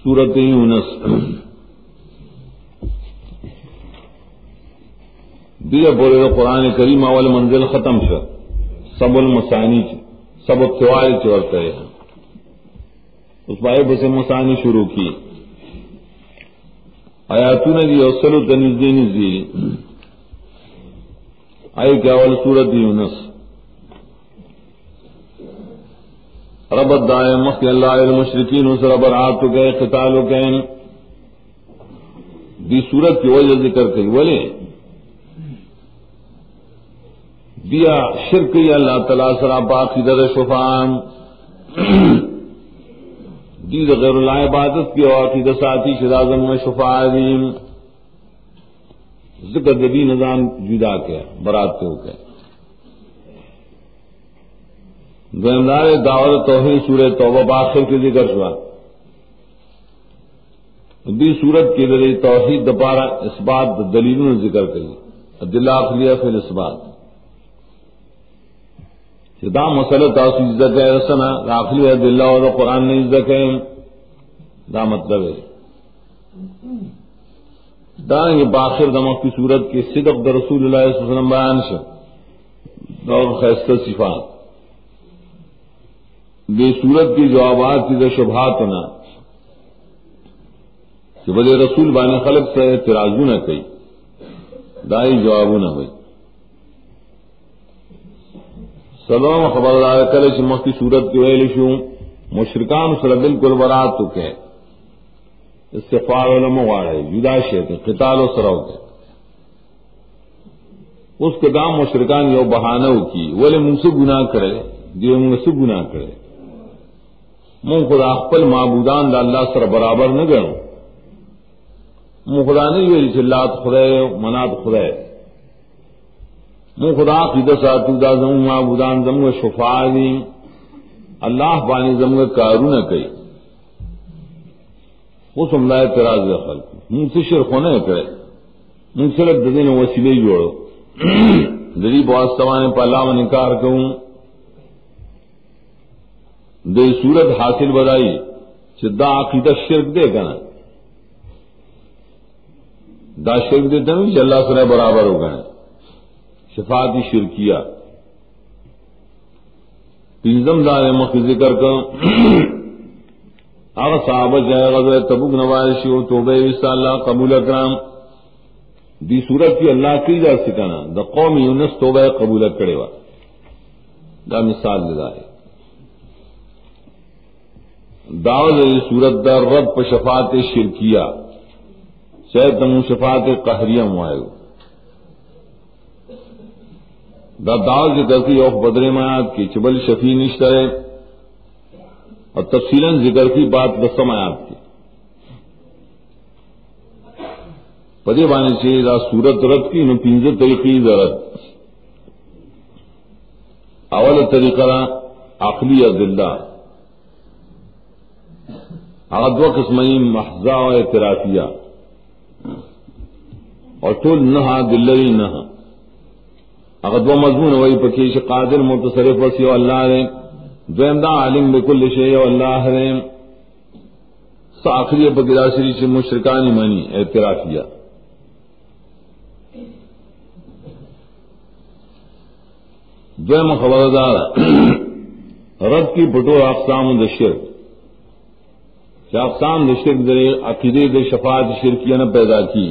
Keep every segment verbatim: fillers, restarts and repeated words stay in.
سورۃ یونس دیگر بولے قرآن کریم اول منزل ختم شو سب المسانی سب الطوائل چورتے ہیں اس بائے بس مسانی شروع کی آیاتون دی اوصل تنزدین زی آئی کیا اول سورۃ یونس ربط دائے مخی اللہ المشرکین اس ربط آتو گئے قتالو گئے دی سورت کی وجہ ذکر کئی ولی دیا شرکی اللہ تعالیٰ سرا باقی در شفان دی غیر اللہ عبادت کی واقعی دساتی شدازم و شفاء عظیم ذکر دبی نظام جدا کیا برات کے ہو گئے گندار دعوت توحید سورہ توبہ باخر کے ذکر ہوا دی سورت کے ذریعے توحید دوبارہ اثبات دلیلوں نے ذکر کری ادلہ عقلیہ فی الاثبات دا مسئلہ تاثیر عزت ہے رسنا داخلی ادلہ اور قرآن نے عزت ہے دا مطلب ہے دا یہ باخر دمک کی صورت کے صدق در رسول اللہ صلی اللہ علیہ وسلم بیان سے اور خیستہ صفات بے صورت کی جوابات کی شبہات ہونا کہ بلے رسول بان خلق سے اعتراضوں نہ کئی دائی جوابوں نہ ہوئی سلام خبردار کرے چمک کی صورت کی ویل شو مشرکان سر بالکل برات تو کہ استغفار علماء واڑے جدا شیت قتال و سرو کے اس کے دام مشرکان یو بہانہ کی ولی من سے گناہ کرے جو من سے گناہ کرے من خدا خپل معبودان دا اللہ سر برابر نہ گنو من خدا نہیں ویلی چلات خدای منات خدای من خدا قیدہ ساتو دا زمو معبودان زمو شفاء دیم اللہ بانی زمو کارو نہ کئی اس ہم لائے اعتراض دخل من سے شرک ہونے کرے من سے لگ دین وسیلے جوڑو دری بواسطوانے پا اللہ و نکار کہوں دے صورت حاصل بدائی دا عقیدہ شرک دے کنا دا شرک دیتا نہیں اللہ سر برابر ہو گئے شفاعتی شرکیہ پنزم دار مخ ذکر کا اگر صحابہ جائے غزوہ تبوک نوائشی و توبہ ویسا اللہ قبول اکرام دی صورت کی اللہ کی جا سکنا دا قوم یونس توبہ قبول کرے وا دا مثال دے دعوت صورت دا رد پا شفاعت شرکیہ شاید تم شفاعت قہریہ موائے دا دعوت ذکر کی اوف بدر میات کی چبل شفیع نشتہ ہے اور تفصیلاً ذکر کی بات دسم آیات کی پدے بانے سے دا صورت رد کی نو پینزہ طریقی دا رد اول طریقہ عقلی ادلہ اگر دو قسمیں محضہ و اعترافیہ اور ٹول نہا دلری نہا اگر دو مضمون وہی پکیش قادر متصرف وسی و اللہ نے دویم دا عالم بکل شیء و اللہ نے سا آخری پکیدہ شریف سے مشرکانی منی اعترافیہ دویم خبردار رد کی بٹو اقسام دا شرک اقسام دا شرک در عقیدے دا شفاعت شرکیہ نے پیدا کی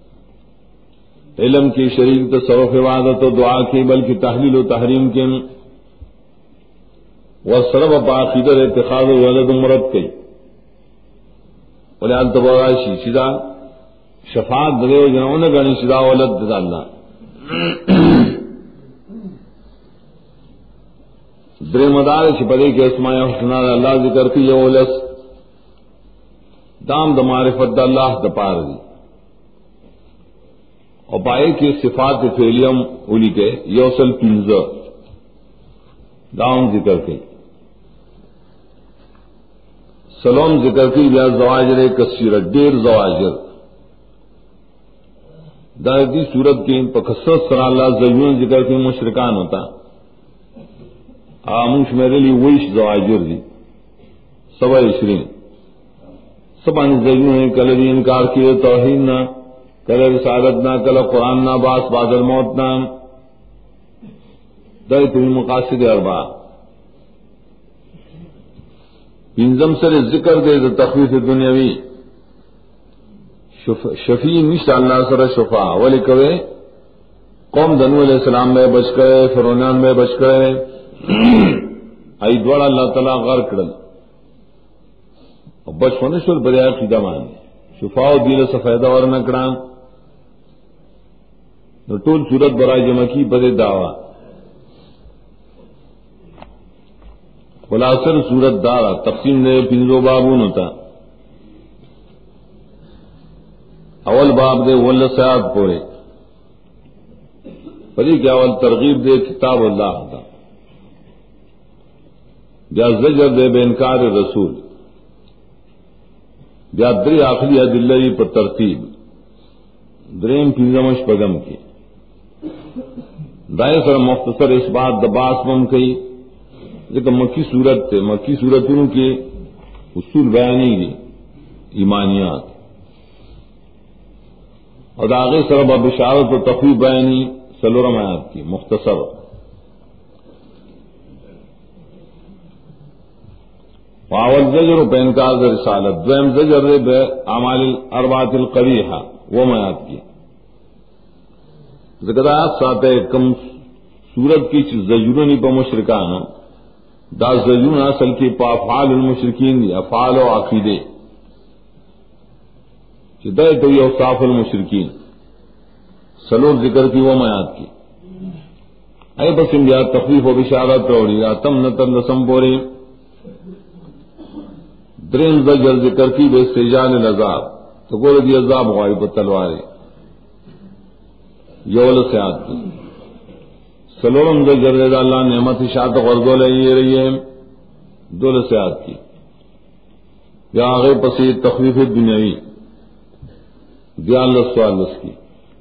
علم کی شریک تصوف عبادت و دعا کی بلکہ تحلیل و تحریم کے وصرف باقیدر اتخاذ ولد مرد کی ولی التبراشی شدہ شفاعت درے و جنہوں نے گنی شدہ ولد دا اللہ درے مدار شپدے کے اسماء حسنہ اللہ ذکر کی یہ ولس دام دا معرفت دا اللہ دا پار دی اور پائے کی صفات فعلیم اولی کے یوصل پنزہ دام ذکر کے سلام ذکر کی یا زواجر کثیر دیر زواجر دائدی صورت کی پکسرت سر اللہ زیون ذکر کی مشرکان ہوتا آموش میرے لیے ویش زواجر دی سوا عشرین سبان زجروں کل دی انکار کیے توحید نہ، کل رسالت نہ، کل قرآن نہ، باس بعد الموت نہ، دای تم مقاصد اربع. پنځم سره ذکر دے د تخفیف دنیاوی شفیع نشته الله سره شفاع ولی کوي قوم د نوح علیہ السلام میں بچ گئے، فرعونان میں بچ گئے، ای دوړ الله تعالی غر کړل او بچ ونه شول بریا قیدا باندې شفاع دیله څه فائدہ ورنکړه. نو ټول صورت برای جمع کی بده دعوا خلاصر صورت دارا تقسیم نے پنجو بابون ہوتا. اول باب دے ول سیاد پورے پری کیا اول ترغیب دے کتاب اللہ دا، بیا زجر دے بے انکار رسول، بیا دری آخری ادلہ پر ترتیب، دریم پنجمش پگم کی دائیں سر مختصر اس بات دباس بم کئی لیکن مکی صورت تے مکی صورتوں کے اصول بیانی گی ایمانیات اور آگے سرب بشارت و تخویف بیانی سلورم آیات کی مختصر. واول زجر و پینکار در رسالت، دویم زجر دے بے اعمال الاربعۃ القبیحہ وہ آیات کی ذکر آیات ساتھ کم صورت کی زجرونی پا مشرکانو دا زجرون اصل کی پا افعال المشرکین دی افعال و عقیدے چدے تو یہ اوصاف المشرکین سلور ذکر کی وہ میات کی اے بس انبیاء تخفیف و بشارت روڑی تم نتر لسم بوری. درین زجر ذکر کی بے استجال العذاب تو گول دی عذاب غائب پر تلوارے یول سیاد کی. سلورم زجر دے اللہ نعمت شاعت غرضو لے یہ رہی ہے دول سیاد کی. یا آگے پسی تخفیف دنیاوی دیالس سوالس کی.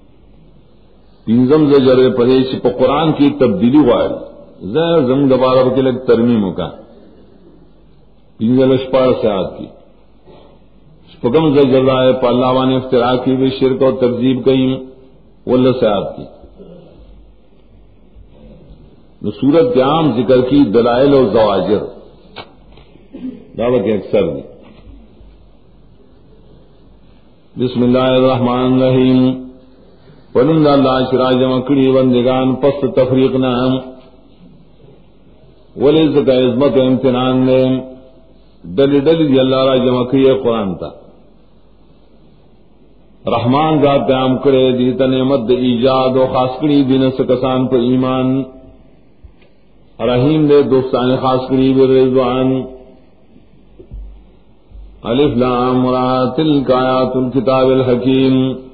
پنجم زجر پریش پا قرآن کی تبدیلی غائل زیر زنگ دوبارہ کے لئے ترمیم کا پنجل اشپار سیاد کی. شپگم زجر رائے پا اللہ وانی افتراء کی بھی شرک و ترزیب کئی واللہ سیاد کی. صورت کے عام ذکر کی دلائل و زواجر دعوت کے اکثر دی. بسم اللہ الرحمن الرحیم ولند اللہ شراج مکڑی بندگان پست تفریق نام ولی زکا عظمت و امتنان نے دلی دلی دی اللہ را جمع کیے قرآن تا. رحمان ذات قیام کرے دیتا نعمت دی ایجاد و خاص کری دین سکسان پر ایمان، رحیم دے دوستان خاص قریب رضوان. الف لام را تلک آیات الکتاب الحکیم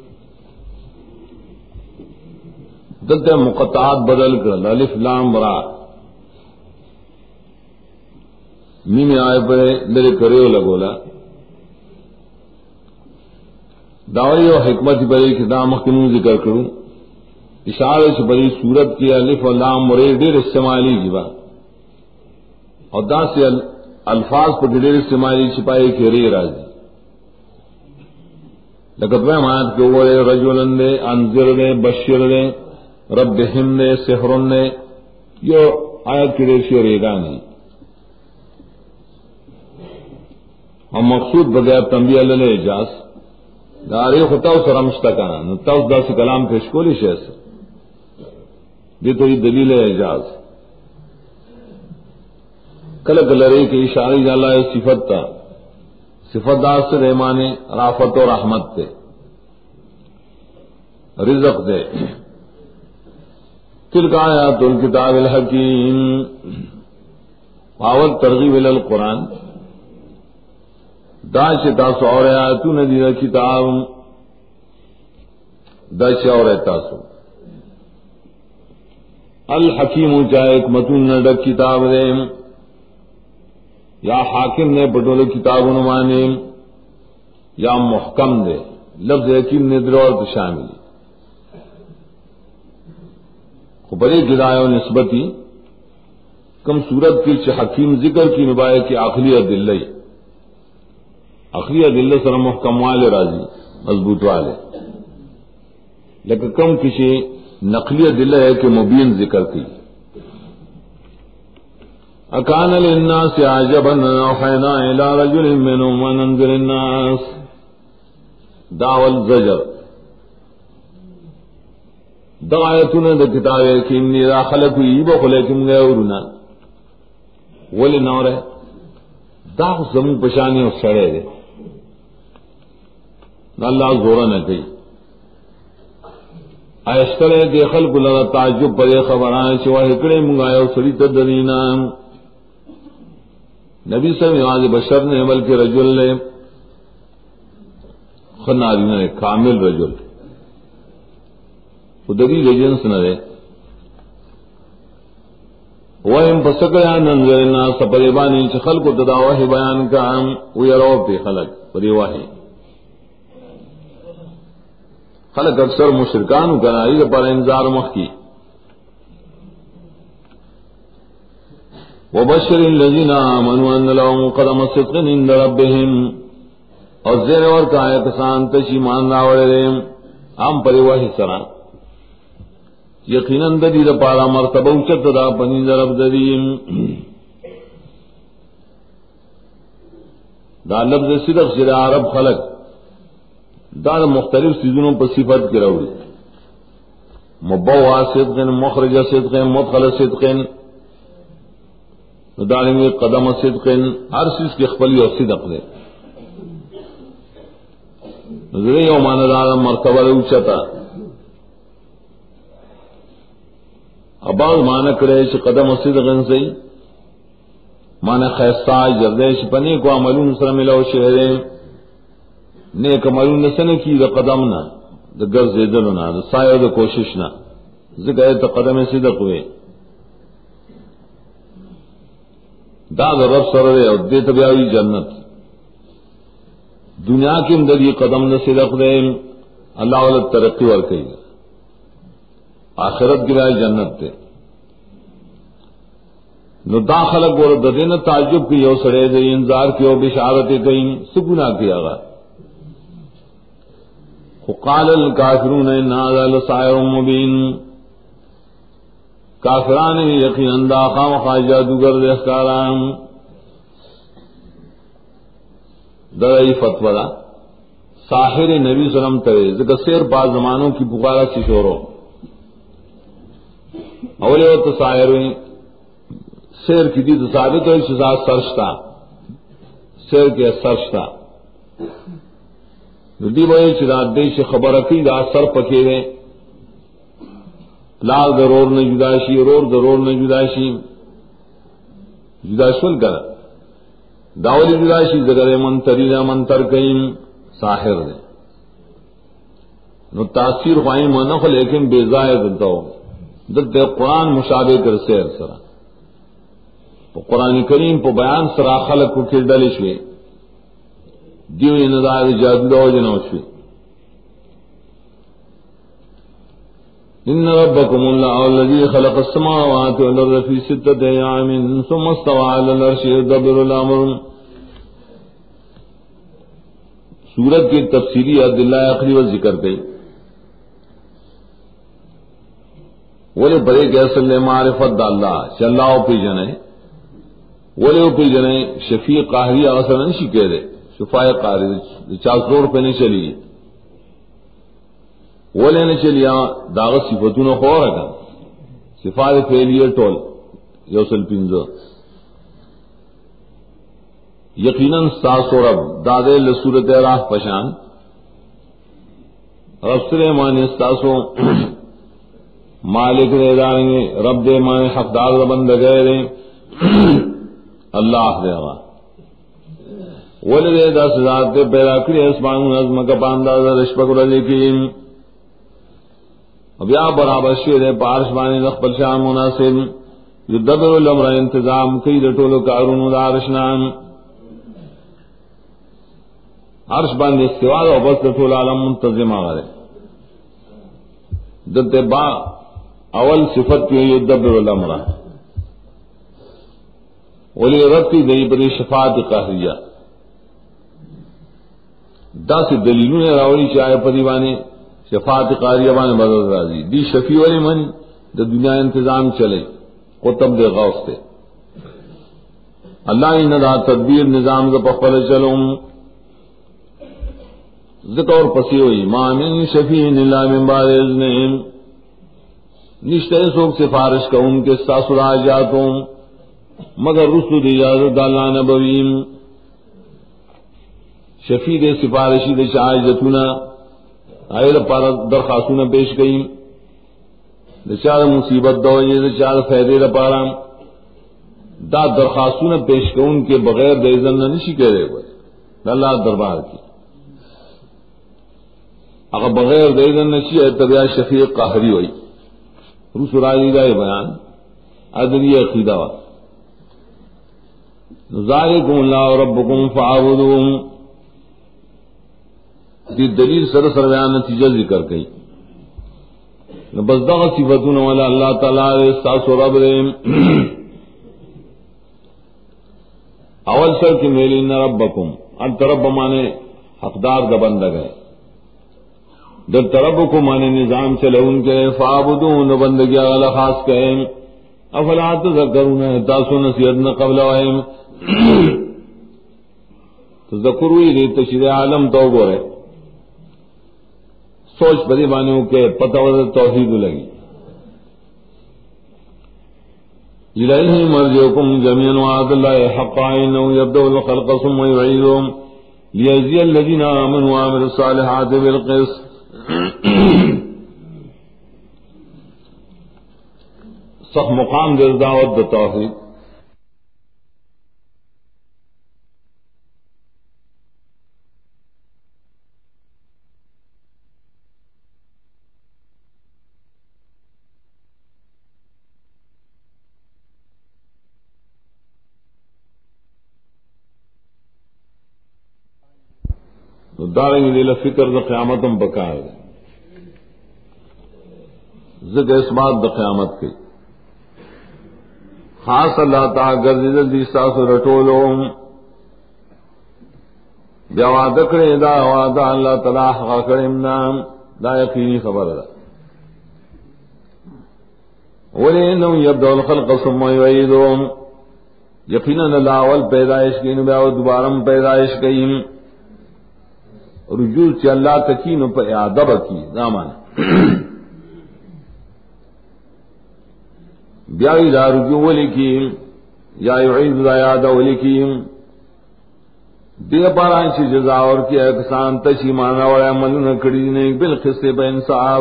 دلتے مقطعات بدل کر الف لام را میم آئے پر لرے کریو لگولا دعوی و حکمت بری کتاب مخنون ذکر کروں اشارے سے بڑی صورت کی الف و لام مرے ڈیر استعمالی جیوا اور دا سے الفاظ پر ڈیر استعمالی چھپائے کے ری راضی لگت میں مات کے وہ رجولن نے انذر نے بشیر نے رب ہم نے سحرن نے یہ آیت کی ڈیر سے ریگا نہیں اور مقصود بغیر تنبیہ اللہ اجاز داری خطاو سرمشتا کانا نتاو دا سے کلام پیش کولی شیسے یہ تو یہ دلیل اعجاز کل کلرے کے اشارے جالا ہے صفت تا صفت دار سے رحمانے رافت و رحمت تے رزق دے. تلک آیات الکتاب الحکیم پاول ترغیب القرآن دا چتاسو اور آیاتو ندی کتاب دا چا اور تاسو الحکیم چاہے ایک متون نڈک کتاب دے یا حاکم نے پٹول کتاب نمانے یا محکم دے لفظ حکیم نے درور شامل بڑے گرائے و نسبتی کم صورت کی چ حکیم ذکر کی نبائے کی آخری دلئی اخری ادلہ سره محکم والے راضی مضبوط والے، لیکن کم کسی نقلی ادلہ ہے کہ مبین ذکر کی. اکان للناس عجبا اوحینا الى رجل منهم ان انذر الناس دعوى الزجر. دعایتنا د کتابه کې انی را خلق یبو خلقم غورنا ولی نوره دا زمو پشانی او سړی دی اللہ زورا نہ گئی. ایسترے دے خلق لرا تعجب پر خبران چوا ہکڑے منگایا سڑی تدرینا. نبی صلی اللہ علیہ بشر نے بلکہ رجل نے خناری نے کامل رجل ادری رجنس نہ رہے وہم پسکڑا ننظرنا سپریبانی چ خلق تداوہ بیان کا ویرو پہ خلق پریواہی خلق اکثر مشرکان کرائی پر انذار مخ کی. وبشر الذين آمنوا ان لهم قدم صدق عند ربهم اور زیر اور کا احسان تشی مان راوڑے ہم پریواہی سرا یقیناً ددی دا پارا مرتبہ اچت دا پنی رب ددیم. دا لفظ صدق سے عرب خلق دا مختلف سیزنوں پر صفت کی روڑی مبوا صدق مخرج صدق مدخل صدق دارنگی قدم صدق ہر چیز کی خپلی اور صدق دے نظری و مانا دارا مرتبہ اوچتا. اباز مانا کرے چھ قدم صدق سے مانا خیستہ جردیش پنے کو عملون سر ملو شہرے نیک عملون نسن کی دا قدم نا دا گرز دلو نا دا سایہ دا کوشش نا ذکر تا قدم صدق ہوئے دا دا رب سر رہے اور دے تبیاوی جنت. دنیا کے اندر یہ قدم نہ صدق دے اللہ والا ترقی ورکئی آخرت گرائے جنت دے. نو دا خلق گور ددین تعجب کی یو سڑے دے انذار کی یو بشارت کہیں سکنا کیا گا. وقال الکافرون ان ھذا لساحر مبین کافران یقینا دا خامخا جادوگر دے اخکاران درائی فتوہ دا ساحر نبی صلی اللہ علیہ وسلم ترے ذکر سیر بعض زمانوں کی پکارا سی شورو اولی وقت ساحر ہوئی سیر کی دی ثابت ہوئی شزاد سرشتا سیر کے سرشتا دی بھائی چراد دیش خبر کی دا سر پکیرے لال ضرور نہ جداشی رور ضرور نہ جداشی جداشل کر داولی جداشی زگر منتری نہ منتر کئیم ساحر نے نو تاثیر خواہی منخ لیکن بے زائد دو دد قرآن مشابہ کر سیر سرا قرآن کریم پہ بیان سرا خلق کو کھر ڈلش ہوئے دیو نظار جادو دو جنوشوی. ان ربکم اللہ الذی خلق السماوات والارض فی ستۃ ایام ثم استوى علی العرش یدبر الامر. سورت کی تفسیری ادلہ عقلی و ذکر گئی ولی بڑے کہ اصل معرفت اللہ چلاؤ پی جنے ولی پی جنے شفیع قاہری اثر نہیں کہہ دے شفاء قاری چار سو روپے نہیں چلی وہ لینے چلیا داغت صفتوں خو رکھا صفات فعلیہ ٹول یوسل پنزو یقیناً ساس و رب دادے لصورت راہ پشان رب سرے مانے ستاسو مالک دے دارنگے رب دے مانے حقدار بند گئے دے اللہ دے گا ولدے دس ذات دے پیدا کری اسمان نظم کا پاندازہ رشپک رضی کی اب یا برابر شیر پارش بانی نخبل شان مناسب یدبر الامر انتظام کی رٹولو کارون دارشنان عرش باندې استوا او بس ټول عالم منتظم آغره دته با اول صفت کی یدبر الامر ولی رتی دی پر شفاعت قهریہ دا سے دلیلوں نے راوڑی چاہے پریوانے شفاعت قاریہ بانے مدد راضی دی شفیع والی من دا دنیا انتظام چلے قطب دے غوث تے اللہ ہی ندا تدبیر نظام دا پخپل چلوں ذکر اور پسی ہوئی ما من شفیع اللہ من بعد اذنہم نشتے سوک سفارش کا ان کے ساسر آجاتوں مگر رسول اجازت اللہ نبویم شفیع دے سفارشی دے چاہے جتونا آئے پار درخواستوں پیش گئی دے چار مصیبت دو یہ دے چار فائدے لپارا دا درخواستوں پیش کر ان کے بغیر دے اذن نشی کہہ رہے ہوئے اللہ دربار کی اگر بغیر دے اذن نشی ہے تب یا شفیع قہری ہوئی رسول راجی کا بیان ادری عقیدہ وا ذالکم اللہ ربکم فاعبدوہ دی دلیل سر سر بیان نتیجہ ذکر کئی بس دغ صفتون والا اللہ تعالی استاس و رب رحم اول سر کی میلی ان ربکم انت رب مانے حقدار دا بندہ گئے در تربکم مانے نظام چلے ان کے فعبدون بندگی اغلا خاص کہیں افلا تذکرون تاسو نصیحتنا قبل وحیم تذکروی دی تشریع عالم تو گو رہے سوچ بری بانیوں کے پتہ وزر توحید لگی الیہ مرجعکم جميعا وعد اللہ حقا انه یبدأ الخلق ثم یعیدهم لیجزی الذین آمنوا وعملوا الصالحات بالقسط صح مقام در دعوت دا توحید دارنگی لیلہ فکر دا قیامتم بکار دے ذکر اس بات دا قیامت کی خاص اللہ تعالی گردیدل دی ساس رٹولو بیا وعدہ کرے دا وعدہ اللہ تعالی حقا کریم نام دا یقینی خبر دا وَلِئِنَّهُ يَبْدَأُ الْخَلْقَ ثُمَّ يُعِيدُهُ یقیناً اللہ اول پیدائش کی نبیا و دوبارم پیدائش کی رجوع چ اللہ تکین پہ اعادہ کی دامان بیائی دا رجوع ولکیم یا یعید دا اعادہ ولکیم دے پارانچ جزا اور کی احسان تشی مانا اور عمل نہ کڑی نے بالقسط بے انصاف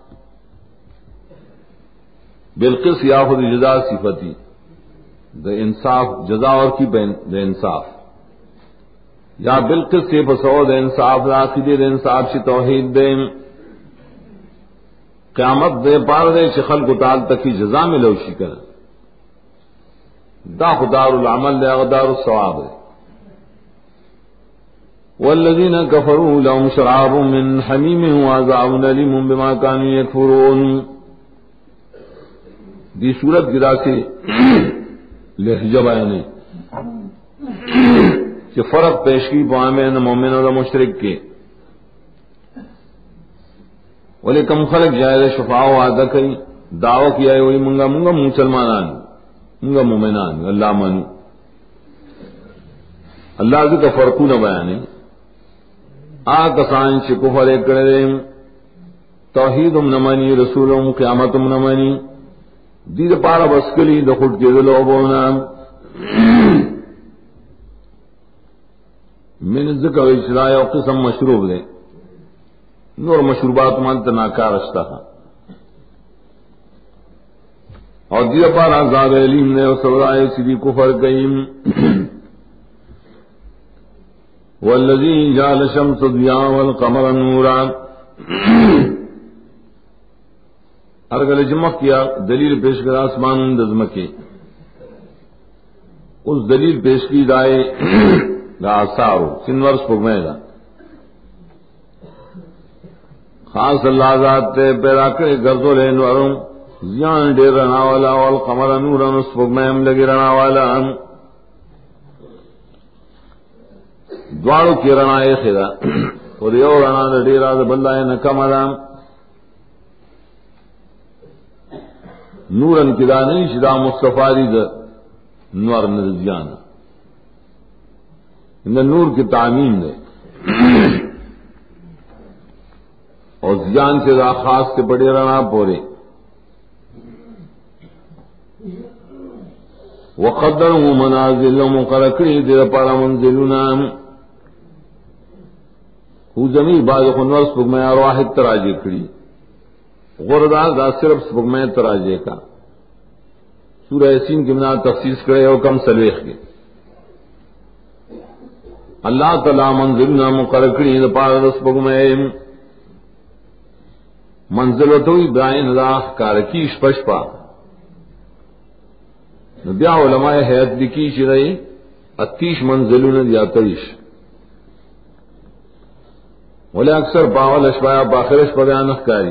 بالقسط یا خود جزا صفتی دے انصاف جزا اور کی بے انصاف یا بالقسط سے بسود انصاف عقیدے دے انصاف سے توحید دے قیامت دے پار دے خلق و تعالی تک کی جزا میں لوشی کر دا خدار العمل دے غدار الثواب دے والذین کفروا لهم شراب من حمیم وعذاب علیم بما كانوا یکفرون دی صورت گرا سے لہجہ بیان کہ فرق پیش کی مومن مومن اور مشرک کے ولی کم خلق جائے شفاء وعدہ کئی دعوی کیا ہے وہی منگا منگا مسلمانان منگا مومنان اللہ من اللہ کی کا فرقو نہ بیانے آ کسان سے کفر کرے توحید نہ مانی رسولوں قیامت نہ مانی دید پارا بسکلی دخٹ کے دلوبونا من ذکر اجراء و قسم مشروب دے نور مشروبات مانتا ناکار اشتا تھا اور دیر پار آزاد علیم نے سورائے سیدی کفر قیم والذی جعل شمس ضیاء والقمر نورا ارگل جمع کیا دلیل پیش کر آسمان دزمکے اس دلیل پیش کی دائے دا آثارو سنور سپگمے دا خاص اللہ ذات تے پیدا کرے گردو لے نوروں زیان دیر رنا والا والقمر نورا سپگمے ہم لگی رنا والا دوارو کی رنا ایک دا اور یو رنا دا ډیره دا بل نه کم ده. نورن کی دا نہیں شدا مصطفی دا نور نرزیان ان نور کی تعمیم دے اور زیان سے دا خاص کے بڑے رنا پورے. وقدروا منازل مقرقی دیر پارا منزلنا ہو زمین بعض خنور سپگمہ ارواحت تراجی کری غردار دا صرف سپگمہ تراجے کا. سورہ یاسین کی بنا تخصیص کرے اور کم سلویخ کے اللہ تعالی منزلنا مقرقی دیر پارا سپگمہ منزلتوی برائن دا کارکیش پشپا بیا علماء حیات لکی شرعی اتیش منزلون دیا تیش ولی اکثر باول اشبایا باخرش پر بیانخ کاری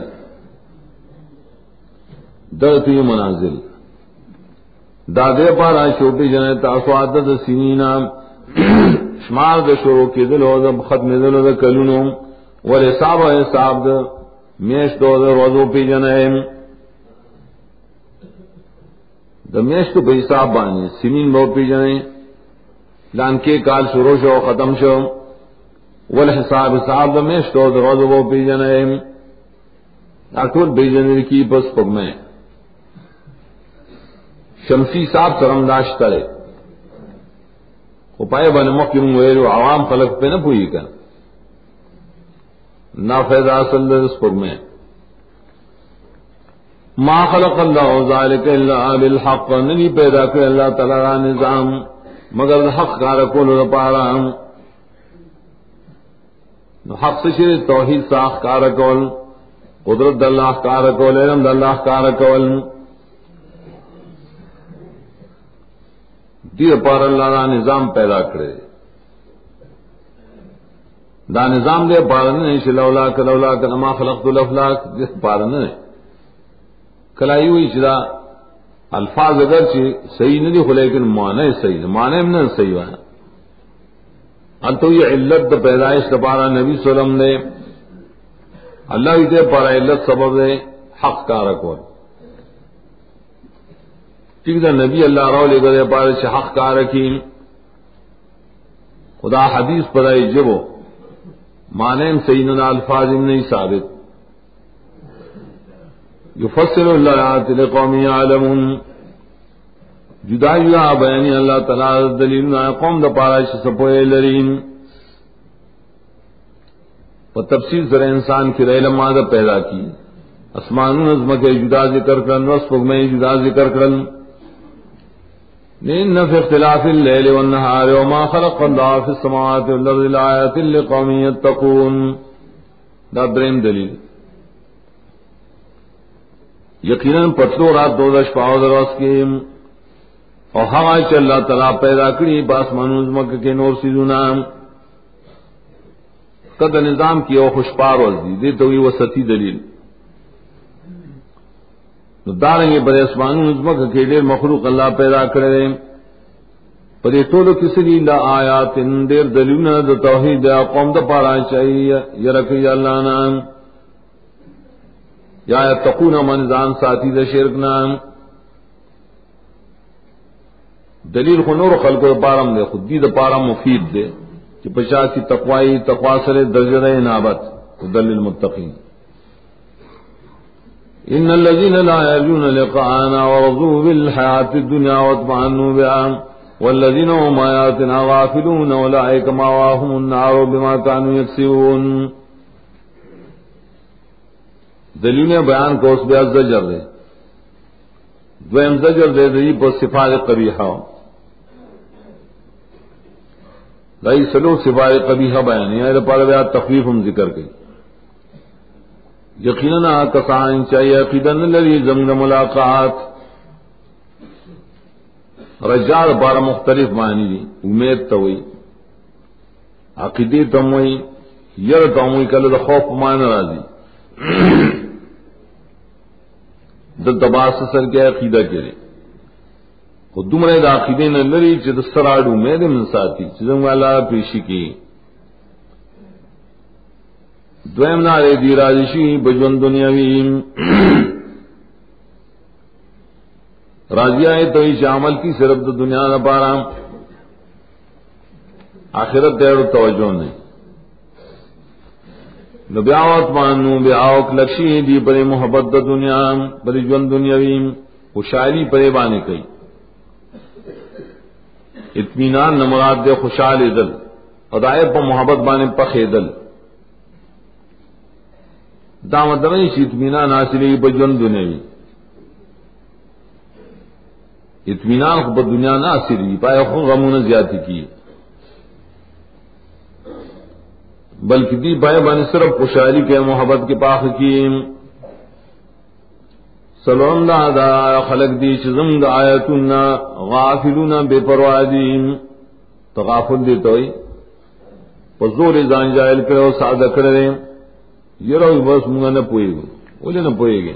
درتی منازل دادے پارا شوٹی جنے تاسو عدد سنینا شمار دا شروع کی دل ہو دا ختم دل ہو دا کلونو ولی صاحب ہے صاحب دا میش دو دا روزو پی جنے دا میش تو بھئی صاحب بانے سنین بہت پی جنے لانکے کال شروع شو ختم شو والحساب صاحب دا میش تو دا روزو بہت پی جنے اکتور بھئی جنے کی پس پگ میں شمسی صاحب سرم داشت کرے وہ پائے بنے مقیم ویلو عوام خلق پہ نہ پوئی کر نا فیضا صلی اللہ اس پگ میں ما خلق اللہ ذالک الا بالحق نہیں پیدا کرے اللہ تعالی را نظام مگر حق کار کول پارا حق سے توحید ساخ کار کول قدرت اللہ کار کول علم اللہ کار کول دیر پار اللہ را نظام پیدا کرے دا نظام دے پارنے شلولا کلولا کما خلقت الافلاک دے پارنے کلائی ہوئی چدا الفاظ اگر چی صحیح نہیں ہو لیکن معنی صحیح معنی میں نہ صحیح ہے. ان تو یہ علت دا پیدائش دا پارا نبی صلی اللہ علیہ وسلم نے اللہ ہی دے پارا علت سبب دے حق کا رکھو ٹھیک دا نبی اللہ رو لے گئے پارے سے حق کا رکھی خدا حدیث پڑائی جبو معنی صحیح نہ الفاظ نہیں ثابت یفصل اللہ آیات لقوم یعلمون جدا جدا بیانی اللہ تعالی دلیل قوم دا پارا سپوئے لرین و تفصیل سر انسان کی علم مادہ پیدا کی اسمان نظم کے جدا ذکر کرن وصف میں جدا ذکر کرن ان فی اختلاف اللیل والنہار وما خلق اللہ فی السماوات والارض لآیات لقوم یتقون دا دریم دلیل یقیناً پتلو رات دو دش پاؤ دروس کے اور ہوا چ اللہ تعالیٰ پیدا کری باس منوزمک کے نور سیزونا قد نظام کی او خوشپار وزدی دے تو وہ ستی دلیل دارنگے بڑے اسمان نظمک کے دیر مخلوق اللہ پیدا کرے پدے ٹولو کسی لی لا آیات دیر دلیل دا توحید قوم دا پارا چاہیے یرکی اللہ نام یا تقون من زان ساتھی دا شرک نام دلیل خو نور خلق دا پارم دے خود دی دا پارم مفید دے کہ پچاسی تقوائی تقوا سر درجہ انابت دلیل متقین. ان الذين لا يرجون لقاءنا ورضوا بالحياة الدنيا واطمأنوا بها والذين هم عن آياتنا غافلون اولئك مأواهم النار بما كانوا يكسبون. دلیل بیان کو اس بیاض زجر دے دویم زجر دے دی پر صفات قبیحہ رئی سلو صفات قبیحہ بیان ہے پر بیاض تخفیف ہم ذکر کی یقیناً کسان چاہیے عقیدن لری زمین ملاقات رجال بارہ مختلف معنی دی امید توئی عقیدی تموئی یر تموئی کل دا خوف معنی راضی د تباس سر کے عقیدہ کرے خود دمرے دا عقیدے نہ لری چھ دستراڈو میں دے من ساتھی چھ زنگ اللہ پیشی کی دویم نارے دی راضی بجون دنیاوی راضی آئے تو اس عمل کی صرف تو دنیا نہ پارا آخرت دیر توجہ نہیں نو بیاوت مانو بیاوک لکشی دی پر محبت دا دنیا پر جون دنیاوی خوشحالی پرے بانے کئی اطمینان نمراد دے خوشحال دل خدائے پر محبت بانے پخے دل دامت نہیں سی اطمینان حاصلی پر جون دنیاوی اطمینان کو پر دنیا نہ حاصلی پائے خود غمون زیادتی کی بلکہ دی پائے بانے صرف خوشحالی کے محبت کے پاک کی سلام دا دا خلق دی چزم دا آیتنا غافلون بے پروادین تغافل دیتا ہوئی پزور زان جائل کرے و سادہ کرے یہ رو بس مونگا نہ پوئے گا بولے نہ پوئے گے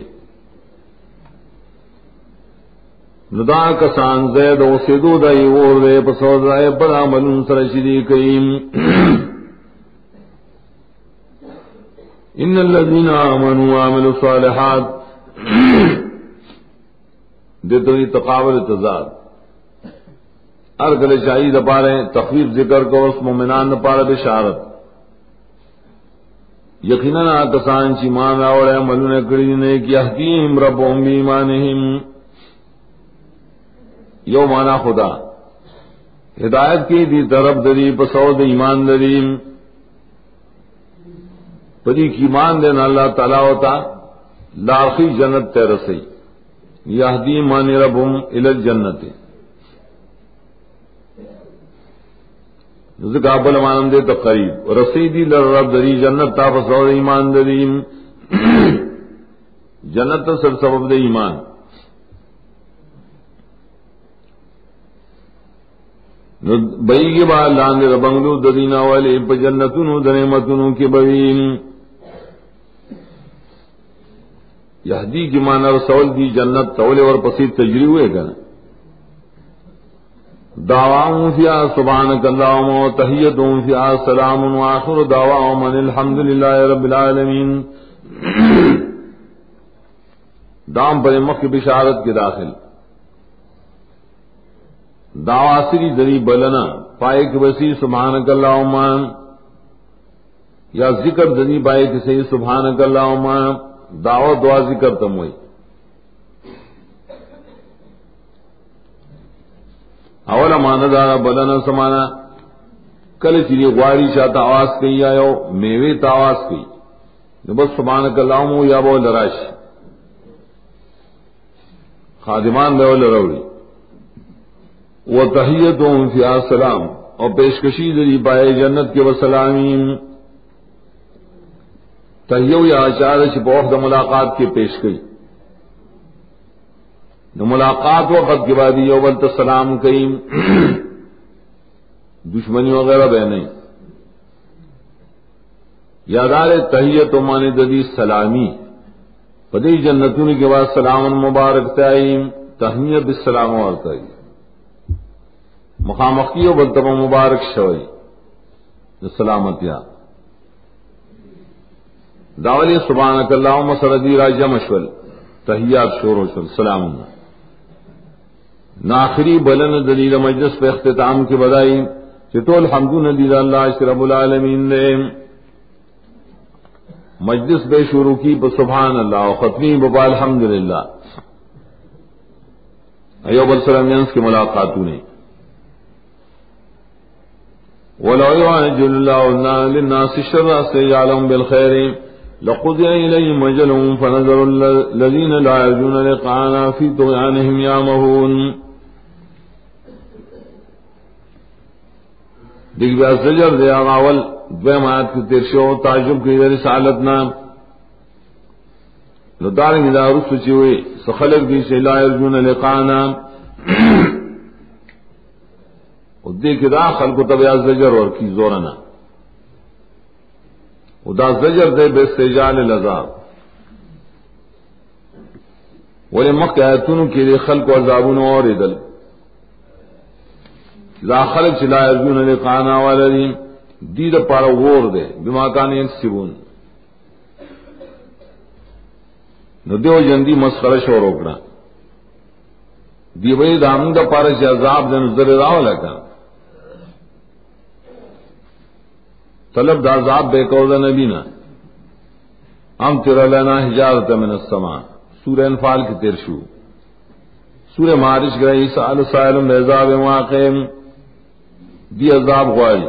ندا کسان زید و سیدو دائی اور دے پسود دائی بڑا ملون سرشدی کریم ان الذين امنوا وعملوا الصالحات دیتو یہ تقابل تضاد ارگل شاہی دپارے تخفیف ذکر کو اس مومنان دپارے بشارت یقیناً آکسان چی مان آوڑے عملون کری نے کی احدیم ربهم بیمانہم یو مانا خدا ہدایت کی دی طرف دری پسود ایمان دریم پری کی مان دینا اللہ تعالیٰ ہوتا لاخی جنت تیرسی یہدی مان ربهم الی الجنت ذکا بل مانم دے تو قریب رسیدی لرب دری جنت تا فسود ایمان دریم جنت سر سبب دے ایمان بئی کے بعد لاندے ربنگلو درینا والے پا جنتونو دنیمتونو کے بوین یہدی کی معنی رسول دی جنت تولے اور پسید تجری ہوئے گا دعواہم فیہا سبحانک اللہم و تحیتہم فیہا سلام و آخر دعواہم ان الحمدللہ رب العالمین دام پر مخ بشارت کے داخل دعواسری دری بلنا پائے کہ بسی سبحانک اللہم یا ذکر دری پائے کہ صحیح سبحانک اللہم دعوت دعا ذکر تم ہوئی اولا مانا دارا بلنا سمانا کل چلی غواری چاہتا آواز کئی آئیو میوے تا آواز کئی بس سبحانک اللہم یا بو لراش خادمان بے لروڑی و تحیتہم فیہا سلام اور پیشکشی دری پائے جنت کے وسلامین تحیو یا آچار چپوخ دا ملاقات کے پیش کئی دا ملاقات وقت کے بعد یو بلت سلام کئی دشمنی وغیرہ بے نہیں یادار تحیت و مانے ددی سلامی پدی جنتونی کے بعد سلام مبارک تعیم تحیت بالسلام ورطائی مخامخی و بلتبہ مبارک شوئی سلامتیا داولی سبحانک اللہم سردی راجہ مشول تحیات شور و شل سلام ناخری بلن دلیل مجلس پہ اختتام کی بدائی چتو الحمدون دلیل اللہ رب العالمین دے مجلس بے شروع کی سبحان اللہ و ختمی ببا الحمدللہ ایوب السلامینس کی ملاقاتوں نے وَلَوْ يُعَجِّلُ اللَّهُ لِلنَّاسِ الشَّرَّ سَيَجْعَلُهُم بِالْخَيْرِ لَقُضِيَ إِلَيْهِمْ أَجَلُهُمْ فَنَذَرُ الَّذِينَ لَا يَرْجُونَ لِقَاءَنَا فِي طُغْيَانِهِمْ يَعْمَهُونَ دیکھ بیا زجر دے اول دویم آیت کی ترشو تعجب کی رسالت نام لدارنگ دا رسو چیوئی سخلق دی سے لا يرجون لقاءنا دیکھ دا خلق تب یا زجر اور کی زورنا دا زجر دے بے استجال العذاب ولی مکہ آیتونو کی دے خلق و عذابون اور ادل لا خلق لا يرجون لقاءنا والذین دید پارا غور دے بما کان یکسبون نو دیو جندی مسخره شو روکڑا دی وی دامن دا پارش عذاب دن ذر راو لکا طلب دا عذاب بے قوضا نبینا ام تر لنا حجارت من السماء سورہ انفال کی تیر شو سورہ معارج گئی سأل سائل بعذاب واقع دی عذاب غواری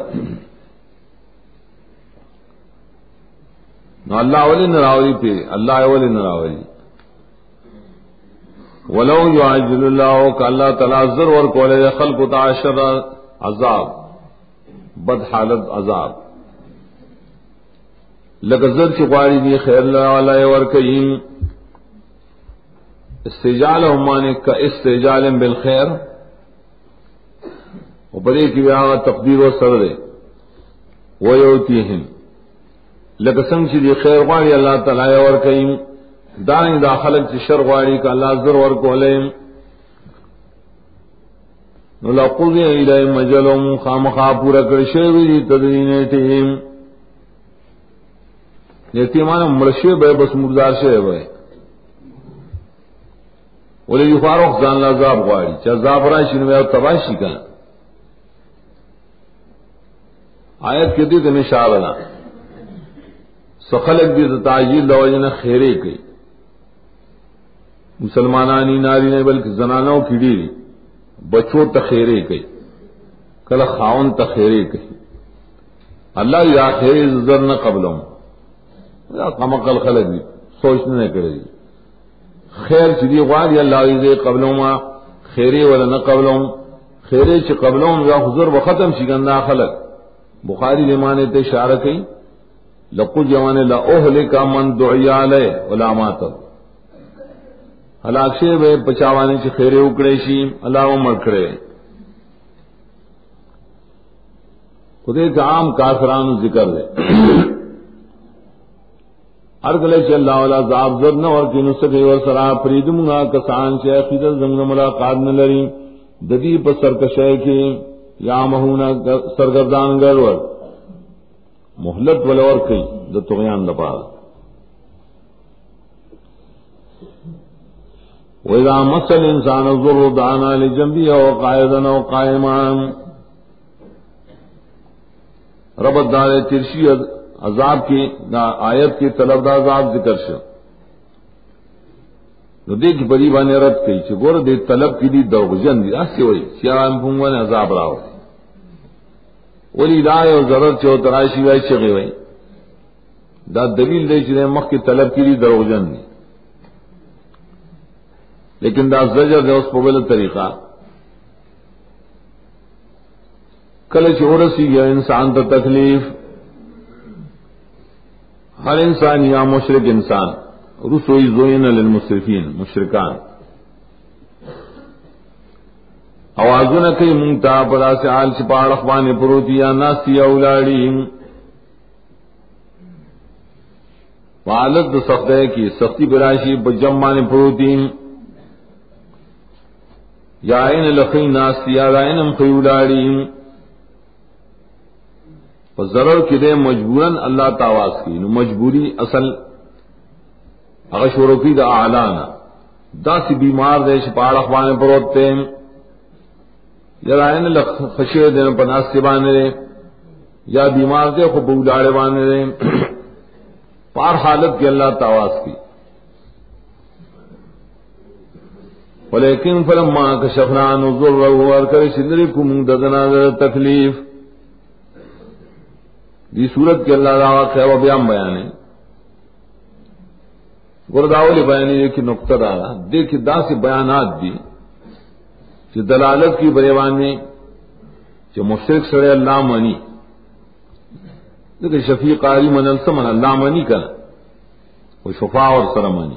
نو اللہ اولی نراولی پہ اللہ اولی نراولی ولو یعجل اللہ کا اللہ تعالی ذر ور کولے خلق تعشر عذاب بد حالت عذاب لگزر کی غواری دی خیر اللہ علیہ ورکیم استجال ہمانے کا استجال بالخیر و بڑے کی بیاغ تقدیر و سر دے ویوتیہم لگسنگ چی دی خیر غواری اللہ تعالی ورکیم دائیں داخلت چی شر غواری کا اللہ ذر ورکولیم نلقضی الہی مجلوم خامخا پورا کرشوی دی تدرینیتیم یتیمانا مرشوی بے بس مردار شوی بے ولی یخارو خزان لعذاب غواری چا عذاب راشی نوی او تباشی کنا آیت کی دیت نشارنا سخلق دیت تعجیل دوجن خیرے کئی مسلمانانی ناری نے بلکہ زنانوں کی ڈیری بچوں تخیرے کئی کل خاون تخیرے کئی اللہ یا خیر زر نہ قبلوں یا قمقل خلق دی سوچنے نہ کرے دی خیر چدی غواری اللہ عزیز قبلوں ما خیرے ولا نہ قبلوں خیرے چ قبلوں یا حضور و ختم شگندہ خلق بخاری لمانے تے اشارہ کئی لقد جوانے لا اہلک من دعی علیہ علامات ہلاک شے بے پچاوانے چ خیرے اکڑے شی اللہ عمر کرے خدے کا عام کافران ذکر دے ارگلے چ اللہ والا عذاب زر نہ اور کی نسخے اور سرا فریدمنا کسان چ عقیدت زنگ ملاقات نہ لری ددی پر سرکشے کی یا مہونا سرگردان گرور مہلت ولور کی د طغیان دپار وَإِذَا مَسَّ الْإِنسَانَ الضُّرُّ دَعَانَا لِجَنبِهِ وَقَاعِدًا وَقَائِمًا ربط دار ترشی عذاب کی آیت کی طلب دا عذاب ذکر شو نو دیکھ بڑی بانے رد کئی چھو گورا دے طلب کی دی دوغجن دی آسی ہوئی سیاہم پھونگوان عذاب راو ولی دائے و ضرر چھو ترائشی وائی چگی ہوئی دا دلیل دے چھو مخ کی طلب کی دی دوغجن دی لیکن دا زجر دے اس پوبل طریقہ کل چورسی گیا انسان تا تکلیف ہر انسان یا مشرک انسان رسوئی زوین للمصرفین مشرکان آوازوں نہ کئی منگتا پدا سے آل چپاڑ اخوان پروتی یا ناسی اولاڑی وعالت سخت ہے کہ سختی براشی بجمان پروتی یا این لخی ناسی یا رائنم خیولاڑی ضرر کی دے مجبوراً اللہ تاواز کی نو مجبوری اصل اگر شورو کی دا اعلانا دا سی بیمار دے شپاڑ اخوانے پروتے یا رائن خشے دے پناس کے بانے دے یا بیمار دے خو بولاڑے بانے دے پار حالت کی اللہ تاواز کی ولیکن فلما کشفنا عنہ ضرہ ورکر شدرکم ددنا در تکلیف دی صورت کے اللہ دعویٰ خیر و بیان بیانے گرداولی بیانی ایک نقطہ دارا دیکھ دا سے بیانات دی کہ دلالت کی بریوانی کہ مشرک سڑے اللہ منی دیکھ شفیع قاری من السمن اللہ منی کنا وہ شفاع اور سرمانی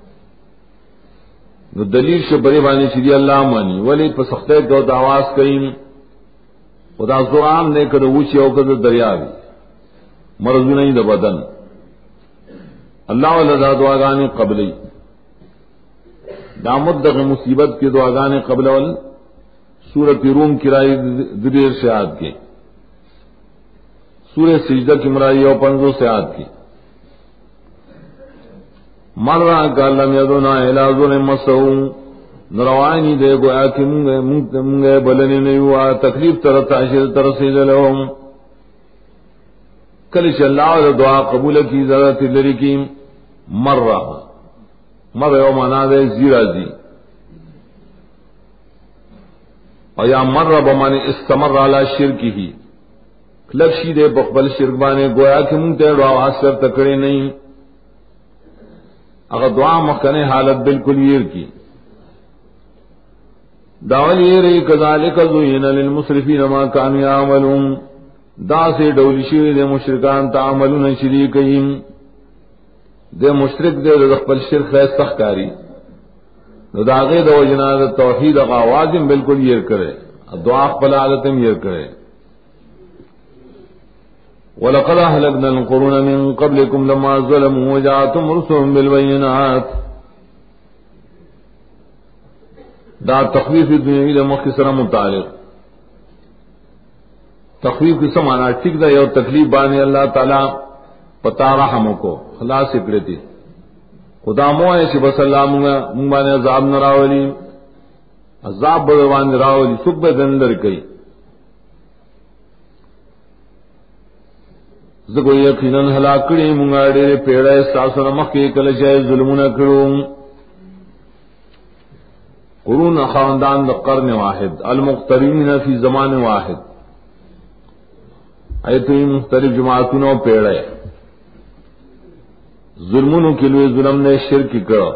نو دلیل سے بریوانی چیدی اللہ منی ولی پس سختے دو دعواز کئیم خدا زران نے کدو اوچی او کدو دریاوی مرض نہیں دا بدن اللہ والا دعاگانے قبلی دامت دغ مصیبت کی دعاگانے قبل وال سورت روم کرائی دبیر سے آد کے سورہ سجدہ کی مرائی اور پنزوں سے آد کی مرہ کا لم یدنا الی ظلم مسو نروانی دے گویا کہ منگے بلنی نہیں ہوا تکلیف ترتا شر ترسید لهم کلش اللہ دعا قبول کی ضرورت لری کی مرہ مرہ و مانا دے زیرہ دی اور یا مرہ بمانے استمر علی شرکی ہی لکشی دے بقبل شرک بانے گویا کہ منگتے دعا اثر تکڑے نہیں اگر دعا مکنے حالت بالکل یہ کی داول یہ رہی کذالک زین للمسرفین ما كانوا يعملون دا سے ڈولی شوی دے مشرکان تعملون شریکین دے مشرک دے رخبل شرک ہے سخکاری دا غیر دو جناد توحید کا واجب بالکل یہ کرے دعا قبل عادتم یہ کرے وَلَقَدْ أَهْلَكْنَا الْقُرُونَ مِنْ قَبْلِكُمْ لَمَّا ظَلَمُوا وَجَاءَتْهُمْ رُسُلُهُم بِالْبَيِّنَاتِ دا تخویف دنیاوی دا مختصر متعلق تخویف کی سمانا ٹھیک دا یو تکلیف بانے اللہ تعالی پتا رحموں کو خلاص سکرتی خدا موئے سی بس اللہ مونگا مونگانے عذاب نراولی عذاب بدوان نراولی سب بدن در کئی زگو یقیناً ہلاکڑی مونگا ڈیرے پیڑے ساسر مخی کلچے ظلمون کروں قرون خاندان دا قرن واحد المقترین فی زمان واحد ایتوی مختلف جماعتوں نے پیڑے ظلموں کے لیے ظلم نے شرک کرو